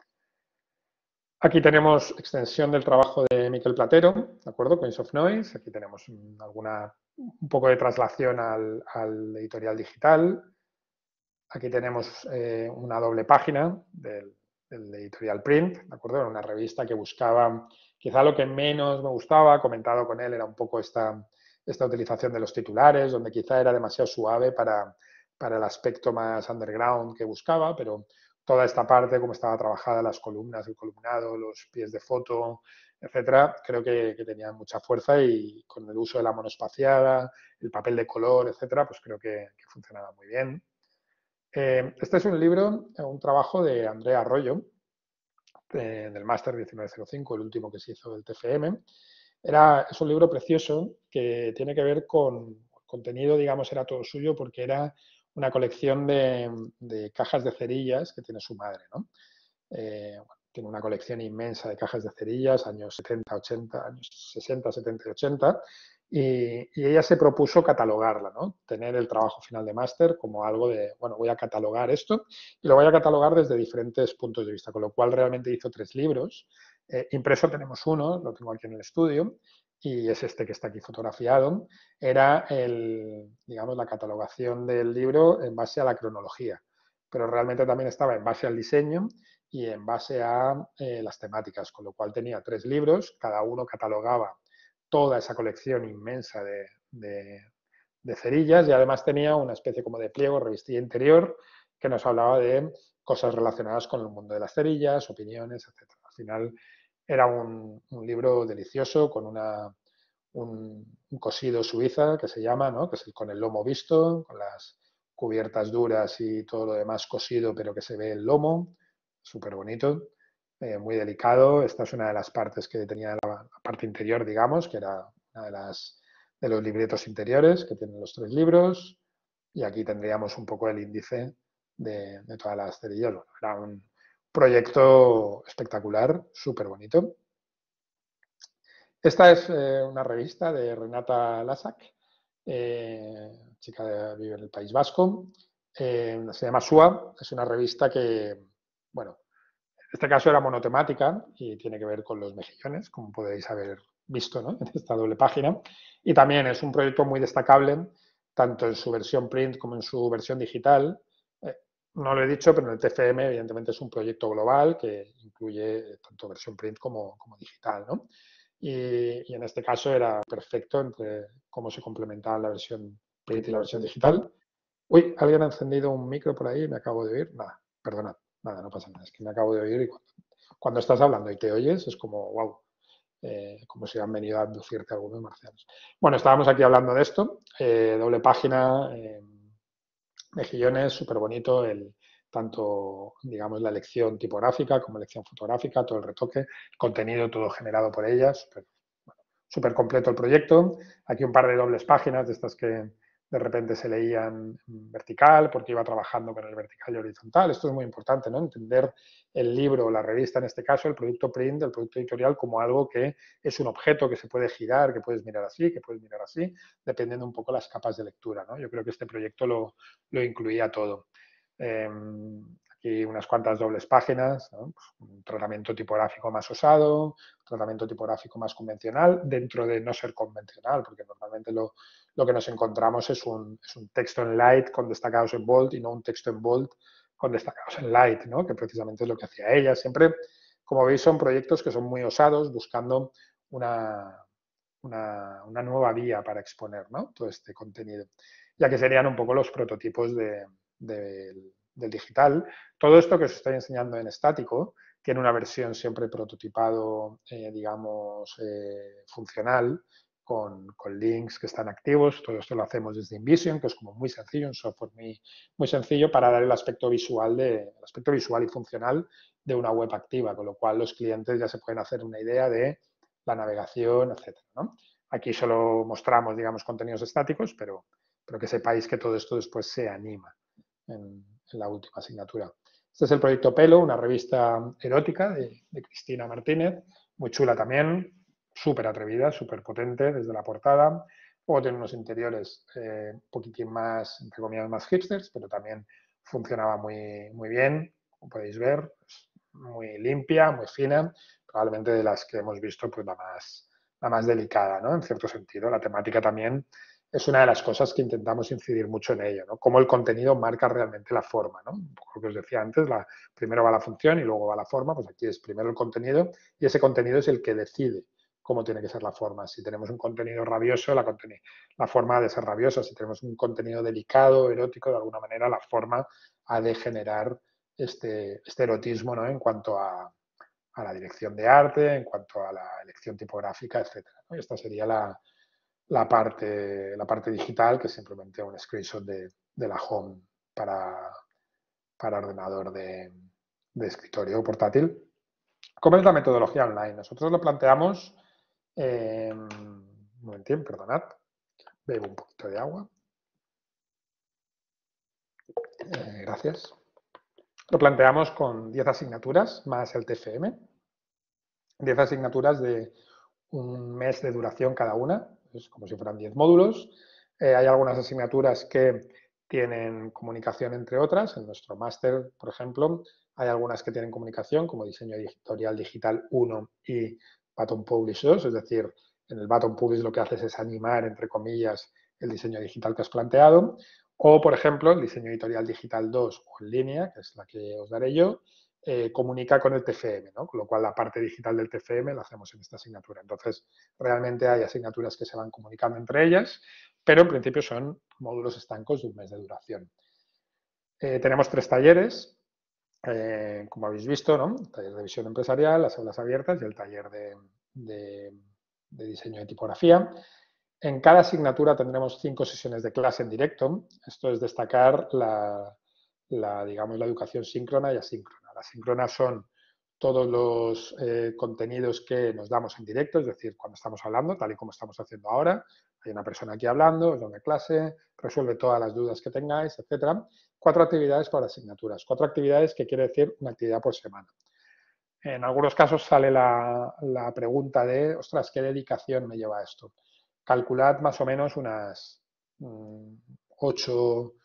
Aquí tenemos extensión del trabajo de Miquel Platero, ¿de acuerdo? Queens of Noise. Aquí tenemos alguna, un poco de traslación al, al editorial digital. Aquí tenemos eh, una doble página del, del editorial Print, ¿de acuerdo? Era una revista que buscaba, quizá lo que menos me gustaba, comentado con él, era un poco esta, esta utilización de los titulares, donde quizá era demasiado suave para, para el aspecto más underground que buscaba, pero toda esta parte, como estaba trabajada, las columnas, el columnado, los pies de foto, etcétera, creo que, que tenía mucha fuerza y con el uso de la monospaciada, el papel de color, etcétera, pues creo que, que funcionaba muy bien. Eh, este es un libro, un trabajo de Andrea Arroyo, de, del máster diecinueve cero cinco, el último que se hizo del T F M. Era, es un libro precioso que tiene que ver con el contenido, digamos, era todo suyo porque era una colección de, de cajas de cerillas que tiene su madre, ¿no? Eh, bueno, tiene una colección inmensa de cajas de cerillas, años setenta, ochenta, años sesenta, setenta y ochenta, y, y ella se propuso catalogarla, ¿no? Tener el trabajo final de máster como algo de, bueno, voy a catalogar esto y lo voy a catalogar desde diferentes puntos de vista, con lo cual realmente hizo tres libros. Eh, impreso tenemos uno, lo tengo aquí en el estudio, y es este que está aquí fotografiado. Era el, digamos, la catalogación del libro en base a la cronología, pero realmente también estaba en base al diseño y en base a eh, las temáticas, con lo cual tenía tres libros, cada uno catalogaba toda esa colección inmensa de, de, de cerillas y además tenía una especie como de pliego, revistilla interior, que nos hablaba de cosas relacionadas con el mundo de las cerillas, opiniones, etcétera. Al final era un, un libro delicioso con una, un, un cosido suiza que se llama, ¿no? Que es el, con el lomo visto, con las cubiertas duras y todo lo demás cosido, pero que se ve el lomo, súper bonito, eh, muy delicado. Esta es una de las partes que tenía la, la parte interior, digamos, que era una de, las, de los libretos interiores que tienen los tres libros. Y aquí tendríamos un poco el índice de, de todas las cerillas. Bueno, era un proyecto espectacular, súper bonito. Esta es eh, una revista de Renata Lasak, eh, chica que vive en el País Vasco. Eh, se llama S U A, es una revista que, bueno, en este caso era monotemática y tiene que ver con los mejillones, como podéis haber visto, ¿no?, en esta doble página. Y también es un proyecto muy destacable, tanto en su versión print como en su versión digital. Eh, no lo he dicho, pero en el T F M evidentemente es un proyecto global que incluye tanto versión print como, como digital, ¿no? Y, y en este caso era perfecto entre cómo se complementaba la versión print y la versión digital. Uy, alguien ha encendido un micro por ahí, me acabo de oír. Nada, perdonad, nada, no pasa nada, es que me acabo de oír y cuando, cuando estás hablando y te oyes es como, wow, eh, como si han venido a abducirte algunos marcianos. Bueno, estábamos aquí hablando de esto, eh, doble página, eh, mejillones, súper bonito, el, tanto, digamos, la elección tipográfica como elección fotográfica, todo el retoque, contenido todo generado por ella, súper bueno, súper completo el proyecto. Aquí un par de dobles páginas de estas que de repente se leían en vertical porque iba trabajando con el vertical y horizontal. Esto es muy importante, ¿no? Entender el libro o la revista, en este caso, el producto print, el producto editorial, como algo que es un objeto que se puede girar, que puedes mirar así, que puedes mirar así, dependiendo un poco las capas de lectura, ¿no? Yo creo que este proyecto lo, lo incluía todo. Eh, aquí unas cuantas dobles páginas, ¿no? Pues un tratamiento tipográfico más osado, un tratamiento tipográfico más convencional, dentro de no ser convencional, porque normalmente lo, lo que nos encontramos es un, es un texto en light con destacados en bold y no un texto en bold con destacados en light, ¿no?, que precisamente es lo que hacía ella. Siempre, como veis, son proyectos que son muy osados, buscando una, una, una nueva vía para exponer, ¿no?, todo este contenido, ya que serían un poco los prototipos de, de, del digital. Todo esto que os estoy enseñando en estático tiene una versión siempre prototipado, eh, digamos, eh, funcional, con, con links que están activos. Todo esto lo hacemos desde InVision, que es como muy sencillo, un software muy, muy sencillo para dar el aspecto visual, de, el aspecto visual y funcional de una web activa, con lo cual los clientes ya se pueden hacer una idea de la navegación, etcétera, ¿no? Aquí solo mostramos, digamos, contenidos estáticos, pero, pero que sepáis que todo esto después se anima en, en la última asignatura. Este es el proyecto Pelo, una revista erótica de, de Cristina Martínez, muy chula también, súper atrevida, súper potente desde la portada. Luego tiene unos interiores eh, un poquitín más, entre comillas, más hipsters, pero también funcionaba muy, muy bien, como podéis ver, muy limpia, muy fina, probablemente de las que hemos visto, pues la más, la más delicada, ¿no?, en cierto sentido. La temática también es una de las cosas que intentamos incidir mucho en ello, ¿no?, cómo el contenido marca realmente la forma, ¿no? Un poco lo que os decía antes, la, primero va la función y luego va la forma. Pues aquí es primero el contenido y ese contenido es el que decide cómo tiene que ser la forma. Si tenemos un contenido rabioso, la, la forma ha de ser rabiosa. Si tenemos un contenido delicado, erótico, de alguna manera la forma ha de generar este, este erotismo, ¿no?, en cuanto a, a la dirección de arte, en cuanto a la elección tipográfica, etcétera, ¿no? Y esta sería la, la, parte, la parte digital, que es simplemente un screenshot de, de la home para, para ordenador de, de escritorio o portátil. ¿Cómo es la metodología online? Nosotros lo planteamos, eh, un momentín, perdonad, bebo un poquito de agua. Eh, gracias. Lo planteamos con diez asignaturas más el T F M, diez asignaturas de un mes de duración cada una, es como si fueran diez módulos. Eh, hay algunas asignaturas que tienen comunicación entre otras. En nuestro máster, por ejemplo, hay algunas que tienen comunicación, como diseño editorial digital uno y Baton Publish dos, es decir, en el Baton Publish lo que haces es animar, entre comillas, el diseño digital que has planteado. O, por ejemplo, el diseño editorial digital dos o en línea, que es la que os daré yo, eh, comunica con el T F M, ¿no?, con lo cual la parte digital del T F M la hacemos en esta asignatura. Entonces, realmente hay asignaturas que se van comunicando entre ellas, pero en principio son módulos estancos de un mes de duración. Eh, tenemos tres talleres, eh, como habéis visto, ¿no?, el taller de visión empresarial, las aulas abiertas y el taller de, de, de diseño de tipografía. En cada asignatura tendremos cinco sesiones de clase en directo. Esto es destacar la, la, digamos, la educación síncrona y asíncrona. La síncrona son todos los eh, contenidos que nos damos en directo, es decir, cuando estamos hablando, tal y como estamos haciendo ahora, hay una persona aquí hablando, os da una clase, resuelve todas las dudas que tengáis, etcétera. Cuatro actividades por asignaturas. Cuatro actividades que quiere decir una actividad por semana. En algunos casos sale la, la pregunta de, ostras, ¿qué dedicación me lleva esto? Calculad más o menos unas mmm, ocho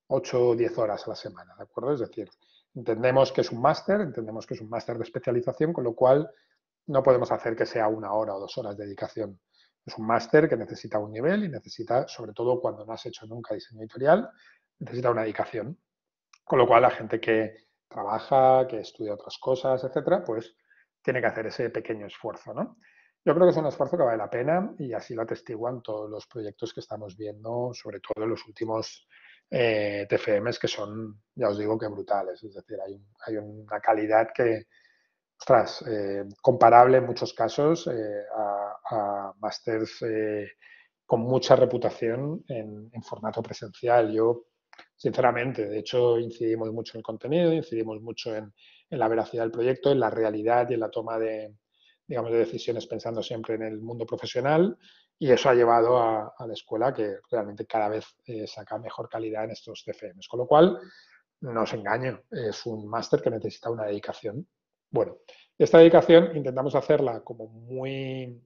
o diez horas a la semana, ¿de acuerdo? Es decir, entendemos que es un máster, entendemos que es un máster de especialización, con lo cual no podemos hacer que sea una hora o dos horas de dedicación. Es un máster que necesita un nivel y necesita, sobre todo cuando no has hecho nunca diseño editorial, necesita una dedicación. Con lo cual la gente que trabaja, que estudia otras cosas, etcétera, pues tiene que hacer ese pequeño esfuerzo, ¿no? Yo creo que es un esfuerzo que vale la pena y así lo atestiguan todos los proyectos que estamos viendo, sobre todo en los últimos eh, T F Ms que son, ya os digo, que brutales. Es decir, hay, hay una calidad que, ostras, eh, comparable en muchos casos eh, a, a másters eh, con mucha reputación en, en formato presencial. Yo, sinceramente, de hecho, incidimos mucho en el contenido, incidimos mucho en, en la veracidad del proyecto, en la realidad y en la toma de, digamos, de decisiones pensando siempre en el mundo profesional, y eso ha llevado a, a la escuela que realmente cada vez eh, saca mejor calidad en estos T F Ms. Con lo cual, no os engaño, es un máster que necesita una dedicación. Bueno, esta dedicación intentamos hacerla como muy,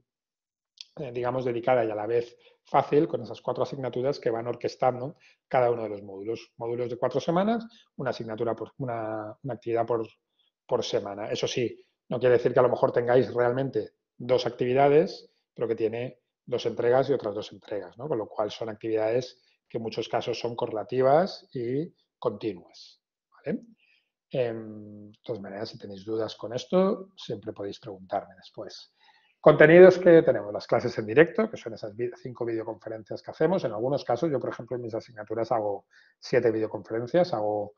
eh, digamos, dedicada y a la vez fácil, con esas cuatro asignaturas que van orquestando cada uno de los módulos. Módulos de cuatro semanas, una asignatura por una, una actividad por, por semana. Eso sí, no quiere decir que a lo mejor tengáis realmente dos actividades, pero que tiene dos entregas y otras dos entregas, ¿no? Con lo cual son actividades que en muchos casos son correlativas y continuas, ¿vale? Eh, de todas maneras, si tenéis dudas con esto, siempre podéis preguntarme después. Contenidos que tenemos, las clases en directo, que son esas cinco videoconferencias que hacemos. En algunos casos, yo, por ejemplo, en mis asignaturas hago siete videoconferencias, hago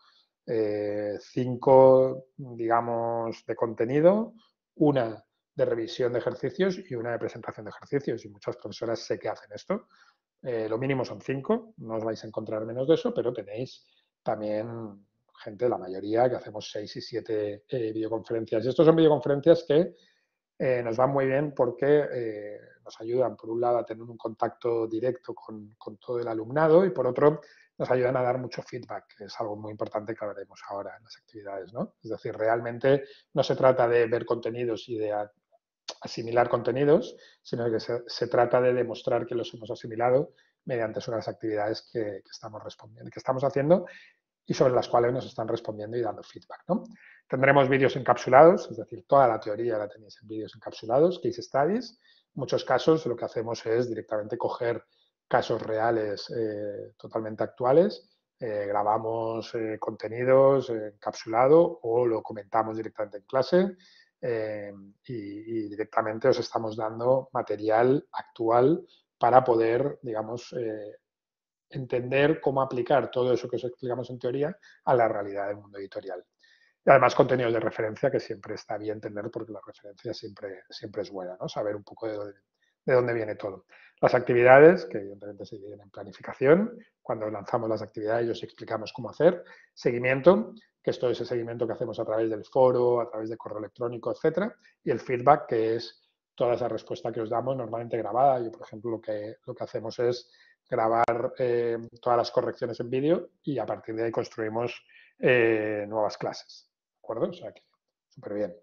eh, cinco, digamos, de contenido, una de revisión de ejercicios y una de presentación de ejercicios. Y muchas profesoras sé que hacen esto. Eh, lo mínimo son cinco, no os vais a encontrar menos de eso, pero tenéis también gente, la mayoría, que hacemos seis y siete eh, videoconferencias. Y estos son videoconferencias que eh, nos van muy bien porque eh, nos ayudan, por un lado, a tener un contacto directo con, con, todo el alumnado y, por otro, nos ayudan a dar mucho feedback, que es algo muy importante que hablaremos ahora en las actividades, ¿no? Es decir, realmente no se trata de ver contenidos y de asimilar contenidos, sino que se, se trata de demostrar que los hemos asimilado mediante unas actividades que, que, estamos respondiendo, que estamos haciendo y sobre las cuales nos están respondiendo y dando feedback, ¿no? Tendremos vídeos encapsulados, es decir, toda la teoría la tenéis en vídeos encapsulados, case studies. En muchos casos lo que hacemos es directamente coger casos reales eh, totalmente actuales, eh, grabamos eh, contenidos eh, encapsulado o lo comentamos directamente en clase eh, y, y directamente os estamos dando material actual para poder, digamos, eh, entender cómo aplicar todo eso que os explicamos en teoría a la realidad del mundo editorial. Y además contenidos de referencia que siempre está bien tener porque la referencia siempre, siempre es buena, ¿no? Saber un poco de dónde, de dónde viene todo. Las actividades, que evidentemente se dividen en planificación, cuando lanzamos las actividades os explicamos cómo hacer, seguimiento, que es todo ese seguimiento que hacemos a través del foro, a través de correo electrónico, etcétera, y el feedback, que es toda esa respuesta que os damos normalmente grabada. Yo, por ejemplo, lo que, lo que hacemos es grabar eh, todas las correcciones en vídeo y a partir de ahí construimos eh, nuevas clases. ¿De acuerdo? O sea que súper bien.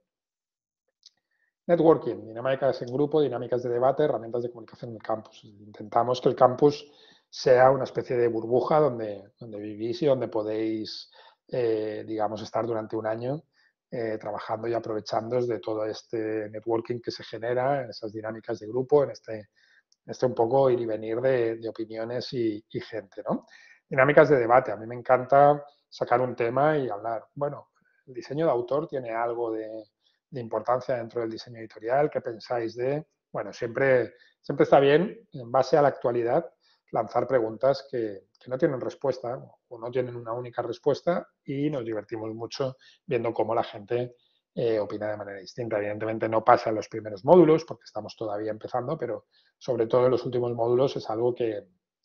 Networking, dinámicas en grupo, dinámicas de debate, herramientas de comunicación en el campus. Intentamos que el campus sea una especie de burbuja donde, donde vivís y donde podéis, eh, digamos, estar durante un año eh, trabajando y aprovechando de todo este networking que se genera en esas dinámicas de grupo, en este este un poco ir y venir de, de opiniones y, y, gente, ¿no? Dinámicas de debate. A mí me encanta sacar un tema y hablar. Bueno, el diseño de autor tiene algo de, de importancia dentro del diseño editorial. ¿Qué pensáis de...? Bueno, siempre, siempre está bien, en base a la actualidad, lanzar preguntas que, que no tienen respuesta o no tienen una única respuesta y nos divertimos mucho viendo cómo la gente eh, opina de manera distinta. Evidentemente no pasa en los primeros módulos porque estamos todavía empezando, pero sobre todo en los últimos módulos es algo que,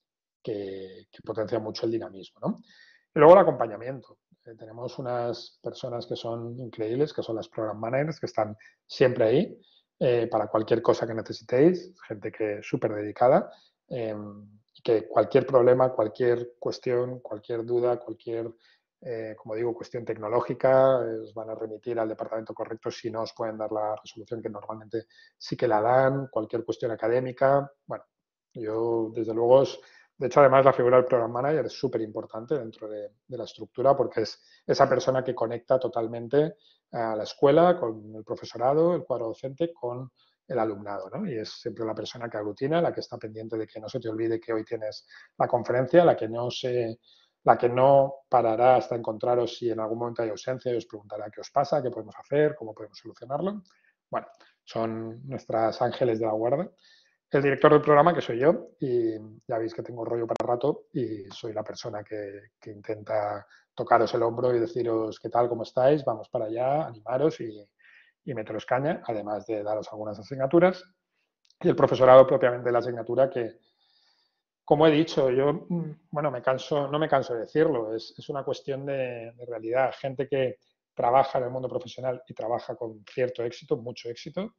que, que potencia mucho el dinamismo, ¿no? Y luego el acompañamiento. Eh, tenemos unas personas que son increíbles, que son las program managers, que están siempre ahí eh, para cualquier cosa que necesitéis, gente que es súper dedicada, eh, que cualquier problema, cualquier cuestión, cualquier duda, cualquier, eh, como digo, cuestión tecnológica, eh, os van a remitir al departamento correcto si no os pueden dar la resolución que normalmente sí que la dan, cualquier cuestión académica. Bueno, yo desde luego os, de hecho, además, la figura del Program Manager es súper importante dentro de, de, la estructura porque es esa persona que conecta totalmente a la escuela con el profesorado, el cuadro docente, con el alumnado, ¿no? Y es siempre la persona que aglutina, la que está pendiente de que no se te olvide que hoy tienes la conferencia, la que no se, la que no parará hasta encontraros si en algún momento hay ausencia y os preguntará qué os pasa, qué podemos hacer, cómo podemos solucionarlo. Bueno, son nuestras ángeles de la guarda. El director del programa, que soy yo, y ya veis que tengo rollo para rato y soy la persona que, que intenta tocaros el hombro y deciros qué tal, cómo estáis, vamos para allá, animaros y, y meteros caña, además de daros algunas asignaturas. Y el profesorado propiamente de la asignatura que, como he dicho, yo, bueno, me canso, no me canso de decirlo, es, es una cuestión de, de realidad. Gente que trabaja en el mundo profesional y trabaja con cierto éxito, mucho éxito,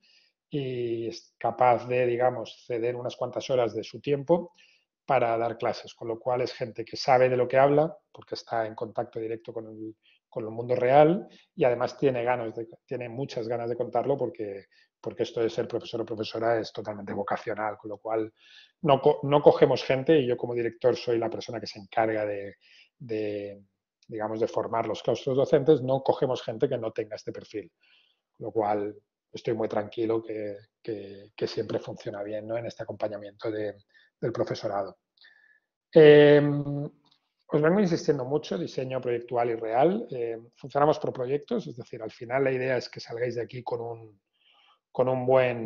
y es capaz de, digamos, ceder unas cuantas horas de su tiempo para dar clases, con lo cual es gente que sabe de lo que habla, porque está en contacto directo con el, con el mundo real y además tiene, ganas de, tiene muchas ganas de contarlo porque, porque esto de ser profesor o profesora es totalmente vocacional, con lo cual no, no cogemos gente y yo como director soy la persona que se encarga de, de digamos, de formar los claustros docentes, no cogemos gente que no tenga este perfil, con lo cual estoy muy tranquilo que, que, que siempre funciona bien, ¿no? En este acompañamiento de, del profesorado. Eh, os vengo insistiendo mucho, diseño proyectual y real. Eh, funcionamos por proyectos, es decir, al final la idea es que salgáis de aquí con un, con un buen,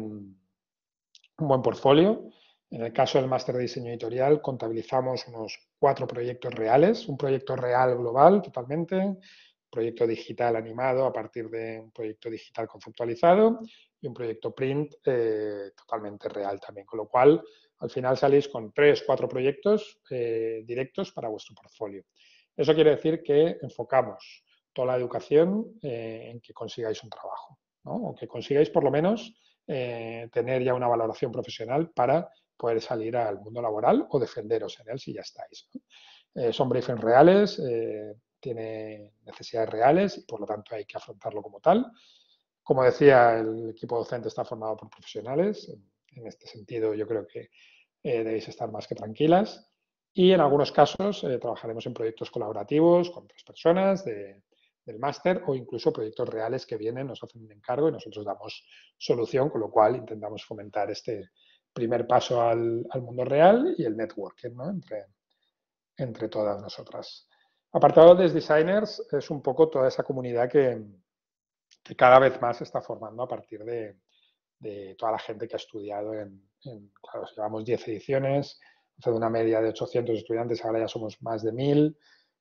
un buen portfolio. En el caso del máster de diseño editorial, contabilizamos unos cuatro proyectos reales, un proyecto real global totalmente, proyecto digital animado a partir de un proyecto digital conceptualizado y un proyecto print eh, totalmente real también, con lo cual al final salís con tres, cuatro proyectos eh, directos para vuestro portfolio. Eso quiere decir que enfocamos toda la educación eh, en que consigáis un trabajo, ¿no? O que consigáis por lo menos eh, tener ya una valoración profesional para poder salir al mundo laboral o defenderos en él si ya estáis, ¿no? Eh, son briefings reales, eh, tiene necesidades reales y por lo tanto hay que afrontarlo como tal. Como decía, el equipo docente está formado por profesionales. En este sentido, yo creo que eh, debéis estar más que tranquilas. Y en algunos casos eh, trabajaremos en proyectos colaborativos con otras personas de, del máster o incluso proyectos reales que vienen, nos hacen un encargo y nosotros damos solución, con lo cual intentamos fomentar este primer paso al, al mundo real y el networking, ¿no? entre, entre todas nosotras. Apartado de designers es un poco toda esa comunidad que, que cada vez más se está formando a partir de, de toda la gente que ha estudiado en, en claro, llevamos diez ediciones, hace una media de ochocientos estudiantes, ahora ya somos más de mil.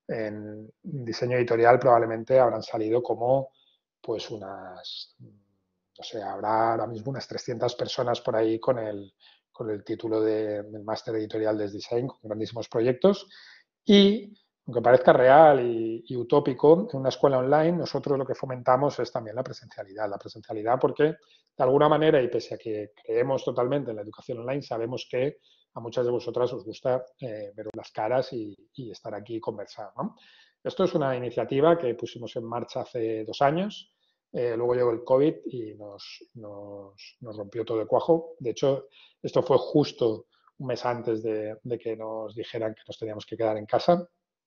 En diseño editorial probablemente habrán salido como pues unas, no sé, habrá ahora mismo unas trescientas personas por ahí con el, con el título de, del máster editorial de design, con grandísimos proyectos. Y aunque parezca real y, y utópico, en una escuela online nosotros lo que fomentamos es también la presencialidad. La presencialidad porque, de alguna manera, y pese a que creemos totalmente en la educación online, sabemos que a muchas de vosotras os gusta eh, ver las caras y, y estar aquí y conversar, ¿no? Esto es una iniciativa que pusimos en marcha hace dos años. Eh, luego llegó el COVID y nos, nos, nos rompió todo el cuajo. De hecho, esto fue justo un mes antes de, de que nos dijeran que nos teníamos que quedar en casa.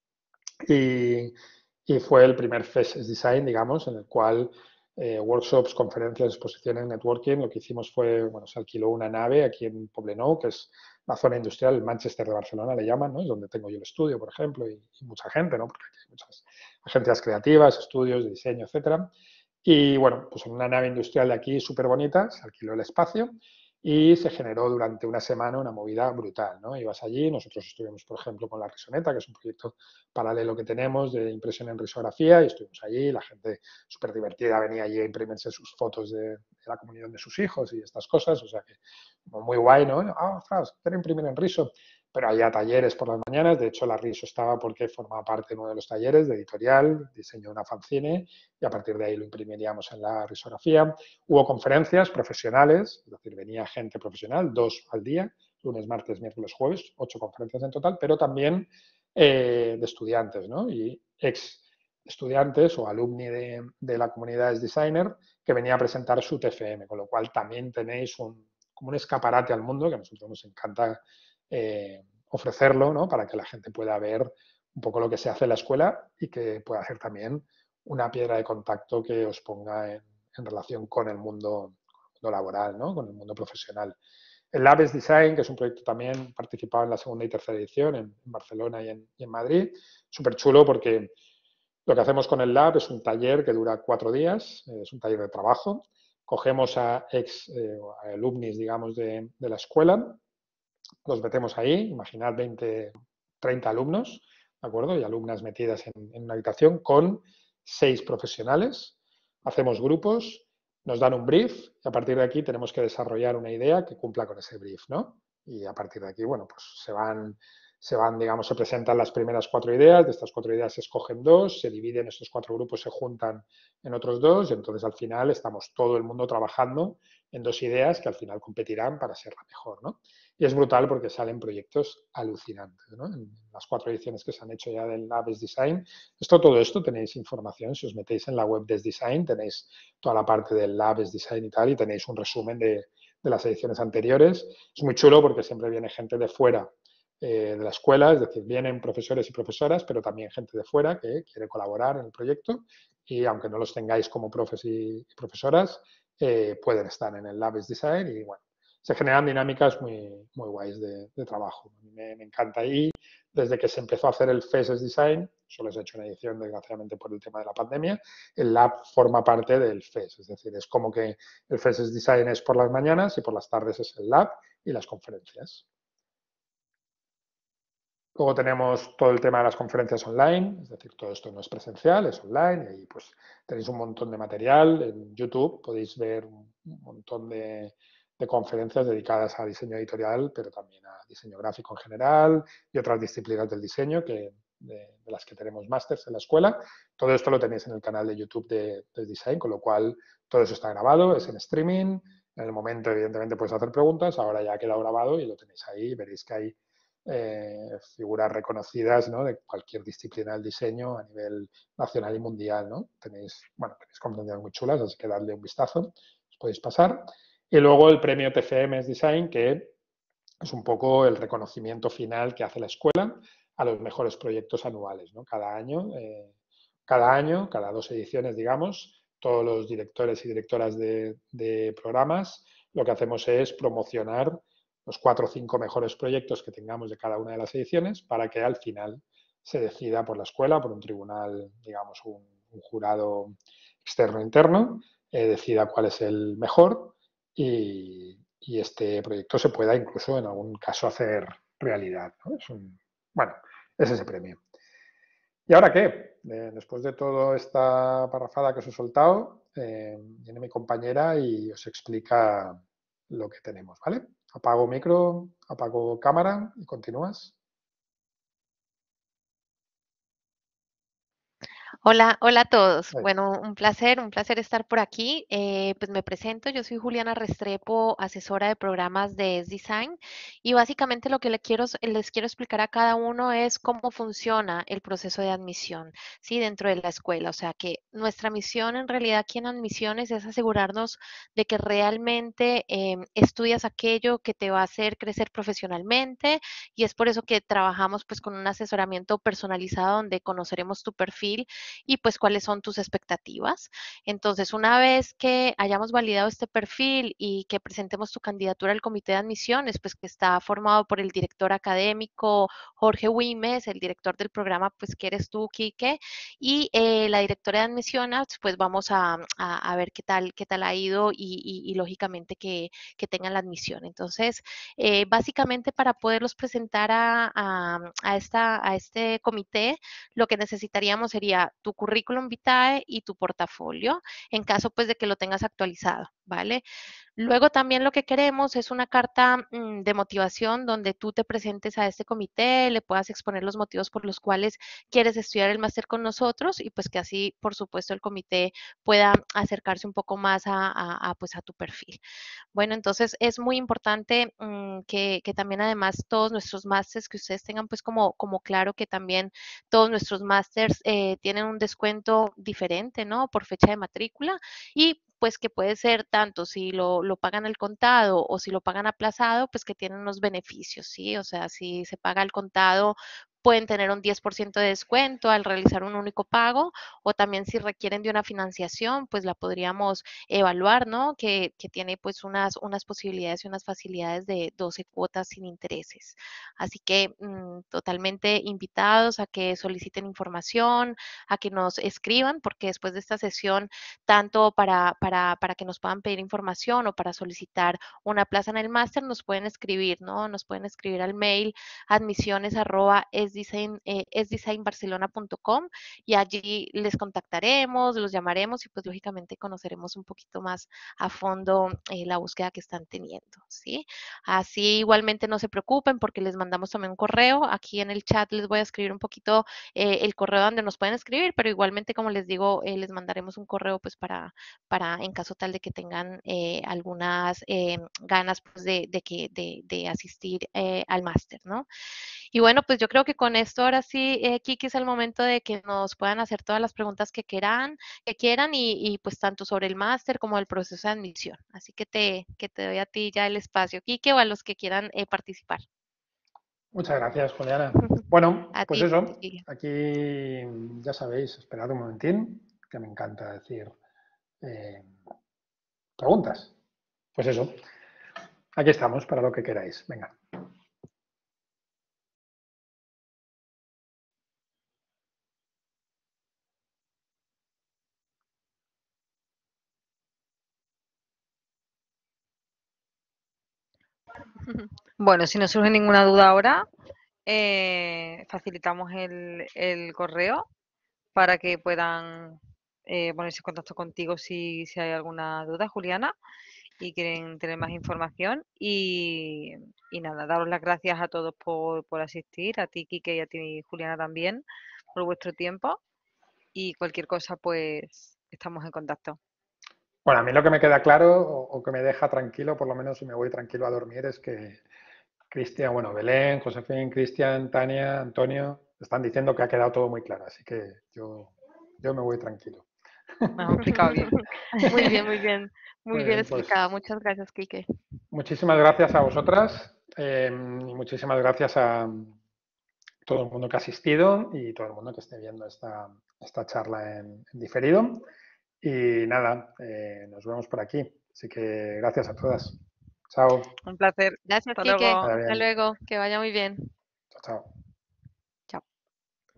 Y, y fue el primer Fest Design, digamos, en el cual eh, workshops, conferencias, exposiciones, networking, lo que hicimos fue, bueno, se alquiló una nave aquí en Poblenou, que es la zona industrial, el Manchester de Barcelona le llaman, ¿no? Es donde tengo yo el estudio, por ejemplo, y, y mucha gente, ¿no? Porque aquí hay muchas agencias creativas, estudios de diseño, etcétera. Y bueno, pues en una nave industrial de aquí súper bonita, se alquiló el espacio y se generó durante una semana una movida brutal, ¿no? Ibas allí, nosotros estuvimos, por ejemplo, con la Risoneta, que es un proyecto paralelo que tenemos de impresión en risografía, y estuvimos allí, la gente súper divertida venía allí a imprimirse sus fotos de, de, la comunión de sus hijos y estas cosas, o sea que muy guay, ¿no? Ah, ostras, quiero imprimir en riso. Pero había talleres por las mañanas, de hecho la RISO estaba porque formaba parte de uno de los talleres de editorial, diseñó una fanzine y a partir de ahí lo imprimiríamos en la risografía. Hubo conferencias profesionales, es decir, venía gente profesional, dos al día, lunes, martes, miércoles, jueves, ocho conferencias en total, pero también eh, de estudiantes, ¿no? Y ex estudiantes o alumni de, de la comunidad designer que venía a presentar su T F M, con lo cual también tenéis un, como un escaparate al mundo que a nosotros nos encanta eh, ofrecerlo, ¿no? Para que la gente pueda ver un poco lo que se hace en la escuela y que pueda hacer también una piedra de contacto que os ponga en, en relación con el mundo, mundo laboral, ¿no? Con el mundo profesional. El Labs Design, que es un proyecto también participado en la segunda y tercera edición en, en Barcelona y en, y en Madrid, súper chulo porque lo que hacemos con el Lab es un taller que dura cuatro días, es un taller de trabajo. Cogemos a ex eh, a alumnis, digamos, de, de la escuela, los metemos ahí, imaginad veinte, treinta alumnos, ¿de acuerdo? Y alumnas metidas en, en una habitación con seis profesionales, hacemos grupos, nos dan un brief y a partir de aquí tenemos que desarrollar una idea que cumpla con ese brief, ¿no? Y a partir de aquí, bueno, pues se van, se van, digamos, se presentan las primeras cuatro ideas, de estas cuatro ideas se escogen dos, se dividen estos cuatro grupos, se juntan en otros dos y entonces al final estamos todo el mundo trabajando en dos ideas que al final competirán para ser la mejor, ¿no? Y es brutal porque salen proyectos alucinantes, ¿no? En las cuatro ediciones que se han hecho ya del Labs Design. Esto, todo esto tenéis información, si os metéis en la web de Design, tenéis toda la parte del Labs Design y tal, y tenéis un resumen de, de las ediciones anteriores. Es muy chulo porque siempre viene gente de fuera eh, de la escuela, es decir, vienen profesores y profesoras, pero también gente de fuera que quiere colaborar en el proyecto y aunque no los tengáis como profes y, y profesoras, eh, pueden estar en el Labs Design y bueno, se generan dinámicas muy, muy guays de, de trabajo. A mí me, me, encanta. Y desde que se empezó a hacer el Faces Design, solo se ha hecho una edición, desgraciadamente, por el tema de la pandemia, el Lab forma parte del F E S. Es decir, es como que el Faces Design es por las mañanas y por las tardes es el Lab y las conferencias. Luego tenemos todo el tema de las conferencias online, es decir, todo esto no es presencial, es online, y ahí pues tenéis un montón de material. En YouTube podéis ver un montón de, de conferencias dedicadas a diseño editorial, pero también a diseño gráfico en general y otras disciplinas del diseño que, de, de las que tenemos másters en la escuela. Todo esto lo tenéis en el canal de YouTube de, de Design, con lo cual todo eso está grabado, es en streaming. En el momento, evidentemente, puedes hacer preguntas, ahora ya ha quedado grabado y lo tenéis ahí, veréis que hay eh, figuras reconocidas, ¿no? De cualquier disciplina del diseño a nivel nacional y mundial, ¿no? Tenéis, bueno, tenéis conferencias muy chulas, así que darle un vistazo, os podéis pasar. Y luego el premio T F M Design, que es un poco el reconocimiento final que hace la escuela a los mejores proyectos anuales, ¿no? Cada año, eh, cada año, cada dos ediciones, digamos, todos los directores y directoras de, de programas, lo que hacemos es promocionar los cuatro o cinco mejores proyectos que tengamos de cada una de las ediciones para que al final se decida por la escuela, por un tribunal, digamos, un, un jurado externo interno, eh, decida cuál es el mejor y, y, este proyecto se pueda incluso en algún caso hacer realidad, ¿no? Es un, bueno, es ese premio. ¿Y ahora qué? Eh, después de toda esta parrafada que os he soltado, eh, viene mi compañera y os explica lo que tenemos, ¿vale? Apago micro, apago cámara y continúas. Hola, hola a todos. Ahí. Bueno, un placer, un placer estar por aquí. Eh, pues me presento, yo soy Juliana Restrepo, asesora de programas de S-Design y básicamente lo que le quiero, les quiero explicar a cada uno es cómo funciona el proceso de admisión, ¿sí? Dentro de la escuela. O sea que nuestra misión en realidad aquí en Admisiones es asegurarnos de que realmente eh, estudias aquello que te va a hacer crecer profesionalmente y es por eso que trabajamos pues con un asesoramiento personalizado donde conoceremos tu perfil y pues cuáles son tus expectativas. Entonces, una vez que hayamos validado este perfil y que presentemos tu candidatura al comité de admisiones, pues que está formado por el director académico Jorge Wimes, el director del programa, pues que eres tú, Quique, y eh, la directora de admisiones, pues vamos a, a, a, ver qué tal, qué tal ha ido y, y, y lógicamente que, que, tengan la admisión. Entonces, eh, básicamente para poderlos presentar a, a, a, esta, a este comité, lo que necesitaríamos sería tu currículum vitae y tu portafolio, en caso pues de que lo tengas actualizado, ¿vale? Luego también lo que queremos es una carta mmm, de motivación donde tú te presentes a este comité, le puedas exponer los motivos por los cuales quieres estudiar el máster con nosotros y pues que así, por supuesto, el comité pueda acercarse un poco más a, a, a pues a tu perfil. Bueno, entonces es muy importante mmm, que, que, también además todos nuestros másters, que ustedes tengan pues como, como claro que también todos nuestros másters eh, tienen un descuento diferente, ¿no? Por fecha de matrícula y pues que puede ser tanto si lo, lo pagan al contado o si lo pagan aplazado, pues que tienen unos beneficios, ¿sí? O sea, si se paga al contado, pueden tener un diez por ciento de descuento al realizar un único pago o también si requieren de una financiación, pues la podríamos evaluar, ¿no? Que, que tiene pues unas, unas posibilidades y unas facilidades de doce cuotas sin intereses. Así que mmm, totalmente invitados a que soliciten información, a que nos escriban, porque después de esta sesión, tanto para, para, para que nos puedan pedir información o para solicitar una plaza en el máster, nos pueden escribir, ¿no? Nos pueden escribir al mail admisiones arroba esdesign, eh, esdesignbarcelona punto com y allí les contactaremos, los llamaremos y pues lógicamente conoceremos un poquito más a fondo eh, la búsqueda que están teniendo, ¿sí? Así igualmente no se preocupen porque les mandamos también un correo, aquí en el chat les voy a escribir un poquito eh, el correo donde nos pueden escribir, pero igualmente como les digo, eh, les mandaremos un correo pues para, para en caso tal de que tengan eh, algunas eh, ganas pues de, de, que, de, de asistir eh, al máster, ¿no? Y bueno, pues yo creo que con esto ahora sí, eh, Kiki, es el momento de que nos puedan hacer todas las preguntas que quieran, que quieran y, y pues tanto sobre el máster como el proceso de admisión. Así que te, que te doy a ti ya el espacio, Kiki, o a los que quieran eh, participar. Muchas gracias, Juliana. Bueno, a pues ti, eso, Kiki. aquí ya sabéis, esperad un momentín, que me encanta decir eh, preguntas. Pues eso, aquí estamos para lo que queráis. Venga. Bueno, si no surge ninguna duda ahora, eh, facilitamos el, el correo para que puedan eh, ponerse en contacto contigo si, si hay alguna duda, Juliana, y quieren tener más información. Y, y nada, daros las gracias a todos por, por asistir, a ti, Quique, y a ti, Juliana, también, por vuestro tiempo. Y cualquier cosa, pues estamos en contacto. Bueno, a mí lo que me queda claro o, o que me deja tranquilo, por lo menos si me voy tranquilo a dormir, es que Cristian, bueno, Belén, Josefín, Cristian, Tania, Antonio, están diciendo que ha quedado todo muy claro, así que yo, yo me voy tranquilo. Me has explicado bien. Muy bien, muy bien. Muy Muy bien bien, pues explicado. Muchas gracias, Kike. muchísimas gracias a vosotras eh, y muchísimas gracias a todo el mundo que ha asistido y todo el mundo que esté viendo esta, esta charla en, en diferido. Y nada, eh, nos vemos por aquí. Así que gracias a todas. Chao. Un placer. Gracias, Hasta Kike. luego. Vaya Hasta bien. luego. Que vaya muy bien. Chao, chao.